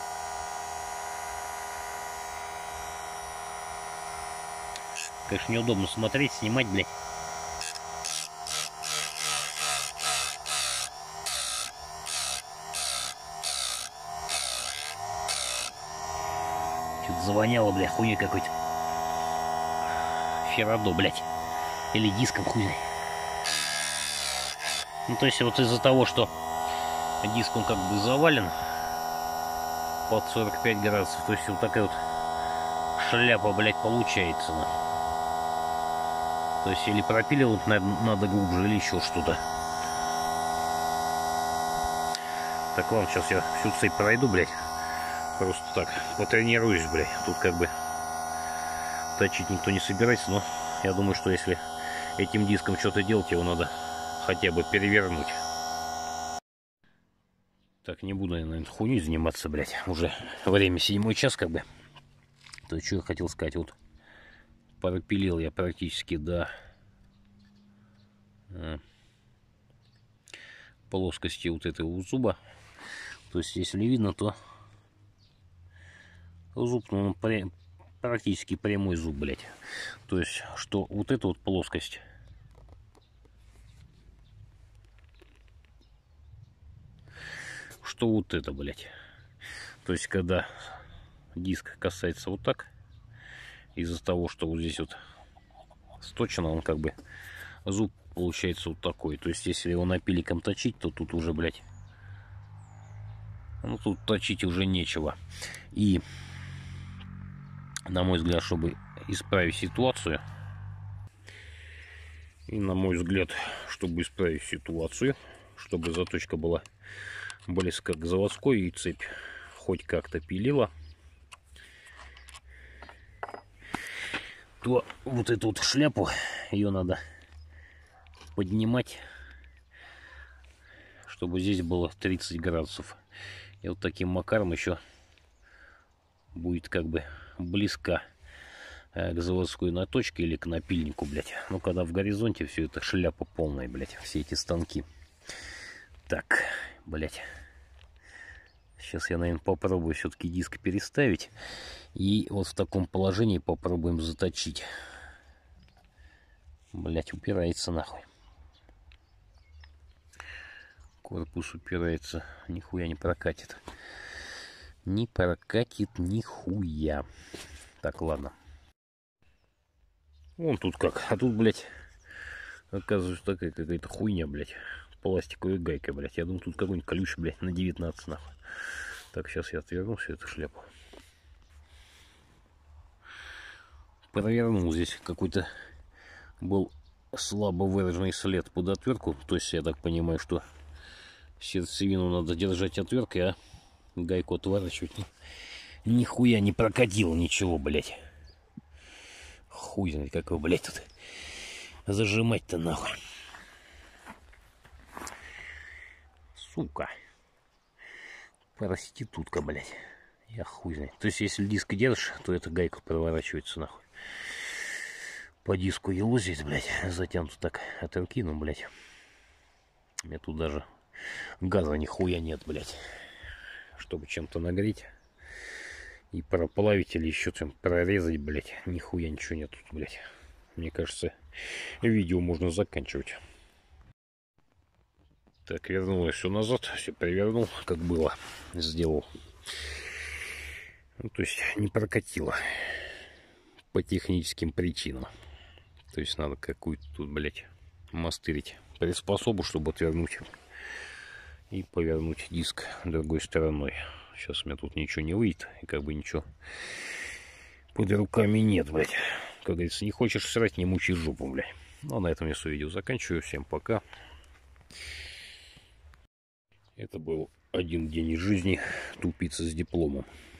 Speaker 1: Конечно, неудобно смотреть, снимать, блядь. Что-то завоняло, блядь, хуйня какой-то. Феррадо, блядь. Или диском хуйня. Ну, то есть вот из-за того, что диск, он как бы завален под сорок пять градусов, то есть вот такая вот шляпа, блядь, получается. Ну. То есть или пропиливать надо, надо глубже, или еще что-то. Так, ладно, сейчас я всю цепь пройду, блядь. Просто так, потренируюсь, блядь. Тут как бы точить никто не собирается, но я думаю, что если этим диском что-то делать, его надо хотя бы перевернуть. Так, не буду я, наверное, хуйней заниматься, блядь. Уже время седьмой час, как бы. То есть, что я хотел сказать, вот пропилил я практически до э, плоскости вот этого зуба. То есть, если видно, то зуб, ну, прям, практически прямой зуб, блядь. То есть, что вот эта вот плоскость, что вот это, блядь. То есть, когда диск касается вот так, из-за того, что вот здесь вот сточено, он как бы, зуб получается вот такой. То есть, если его напиликом точить, то тут уже, блядь, ну, тут точить уже нечего. И, на мой взгляд, чтобы исправить ситуацию, и, на мой взгляд, чтобы исправить ситуацию, чтобы заточка была близко к заводской и цепь хоть как-то пилила, то вот эту вот шляпу, ее надо поднимать, чтобы здесь было тридцать градусов. И вот таким макаром еще будет как бы близко к заводской наточке или к напильнику, блядь. Ну, когда в горизонте все это шляпа полная, блядь, все эти станки. Так, блядь. Сейчас я, наверное, попробую все-таки диск переставить. И вот в таком положении попробуем заточить. Блядь, упирается нахуй. Корпус упирается. Нихуя не прокатит. Не прокатит нихуя. Так, ладно. Вон тут как. А тут, блядь, оказывается, такая какая-то хуйня, блядь. Пластиковая гайка, блядь. Я думаю, тут какой-нибудь колючий, блядь, на девятнадцать, нахуй. Так, сейчас я отверну всю эту шляпу. Провернул. Здесь какой-то был слабо выраженный след под отвертку. То есть, я так понимаю, что сердцевину надо держать отверткой, а гайку отворачивать. Нихуя не прокатил ничего, блядь. Хуй знает, как его, блядь, тут зажимать-то нахуй. сука. Проститутка, блядь. Я хуй знает. То есть, если диск держишь, то эта гайка проворачивается нахуй. По диску елозит, блядь. Затянуто так от руки, ну, блядь. У меня тут даже газа нихуя нет, блядь. Чтобы чем-то нагреть. И проплавить или еще чем прорезать, блядь. Нихуя ничего нет тут, блядь. Мне кажется, видео можно заканчивать. Так, вернул я все назад. Все перевернул, как было. Сделал. Ну, то есть не прокатило. По техническим причинам. То есть надо какую-то тут, блядь, мастырить приспособу, чтобы отвернуть. И повернуть диск другой стороной. Сейчас у меня тут ничего не выйдет. И как бы ничего под руками нет, блядь. Как говорится, не хочешь срать, не мучай жопу, блядь. Ну, а на этом я свое видео заканчиваю. Всем пока. Это был один день из жизни тупицы с дипломом.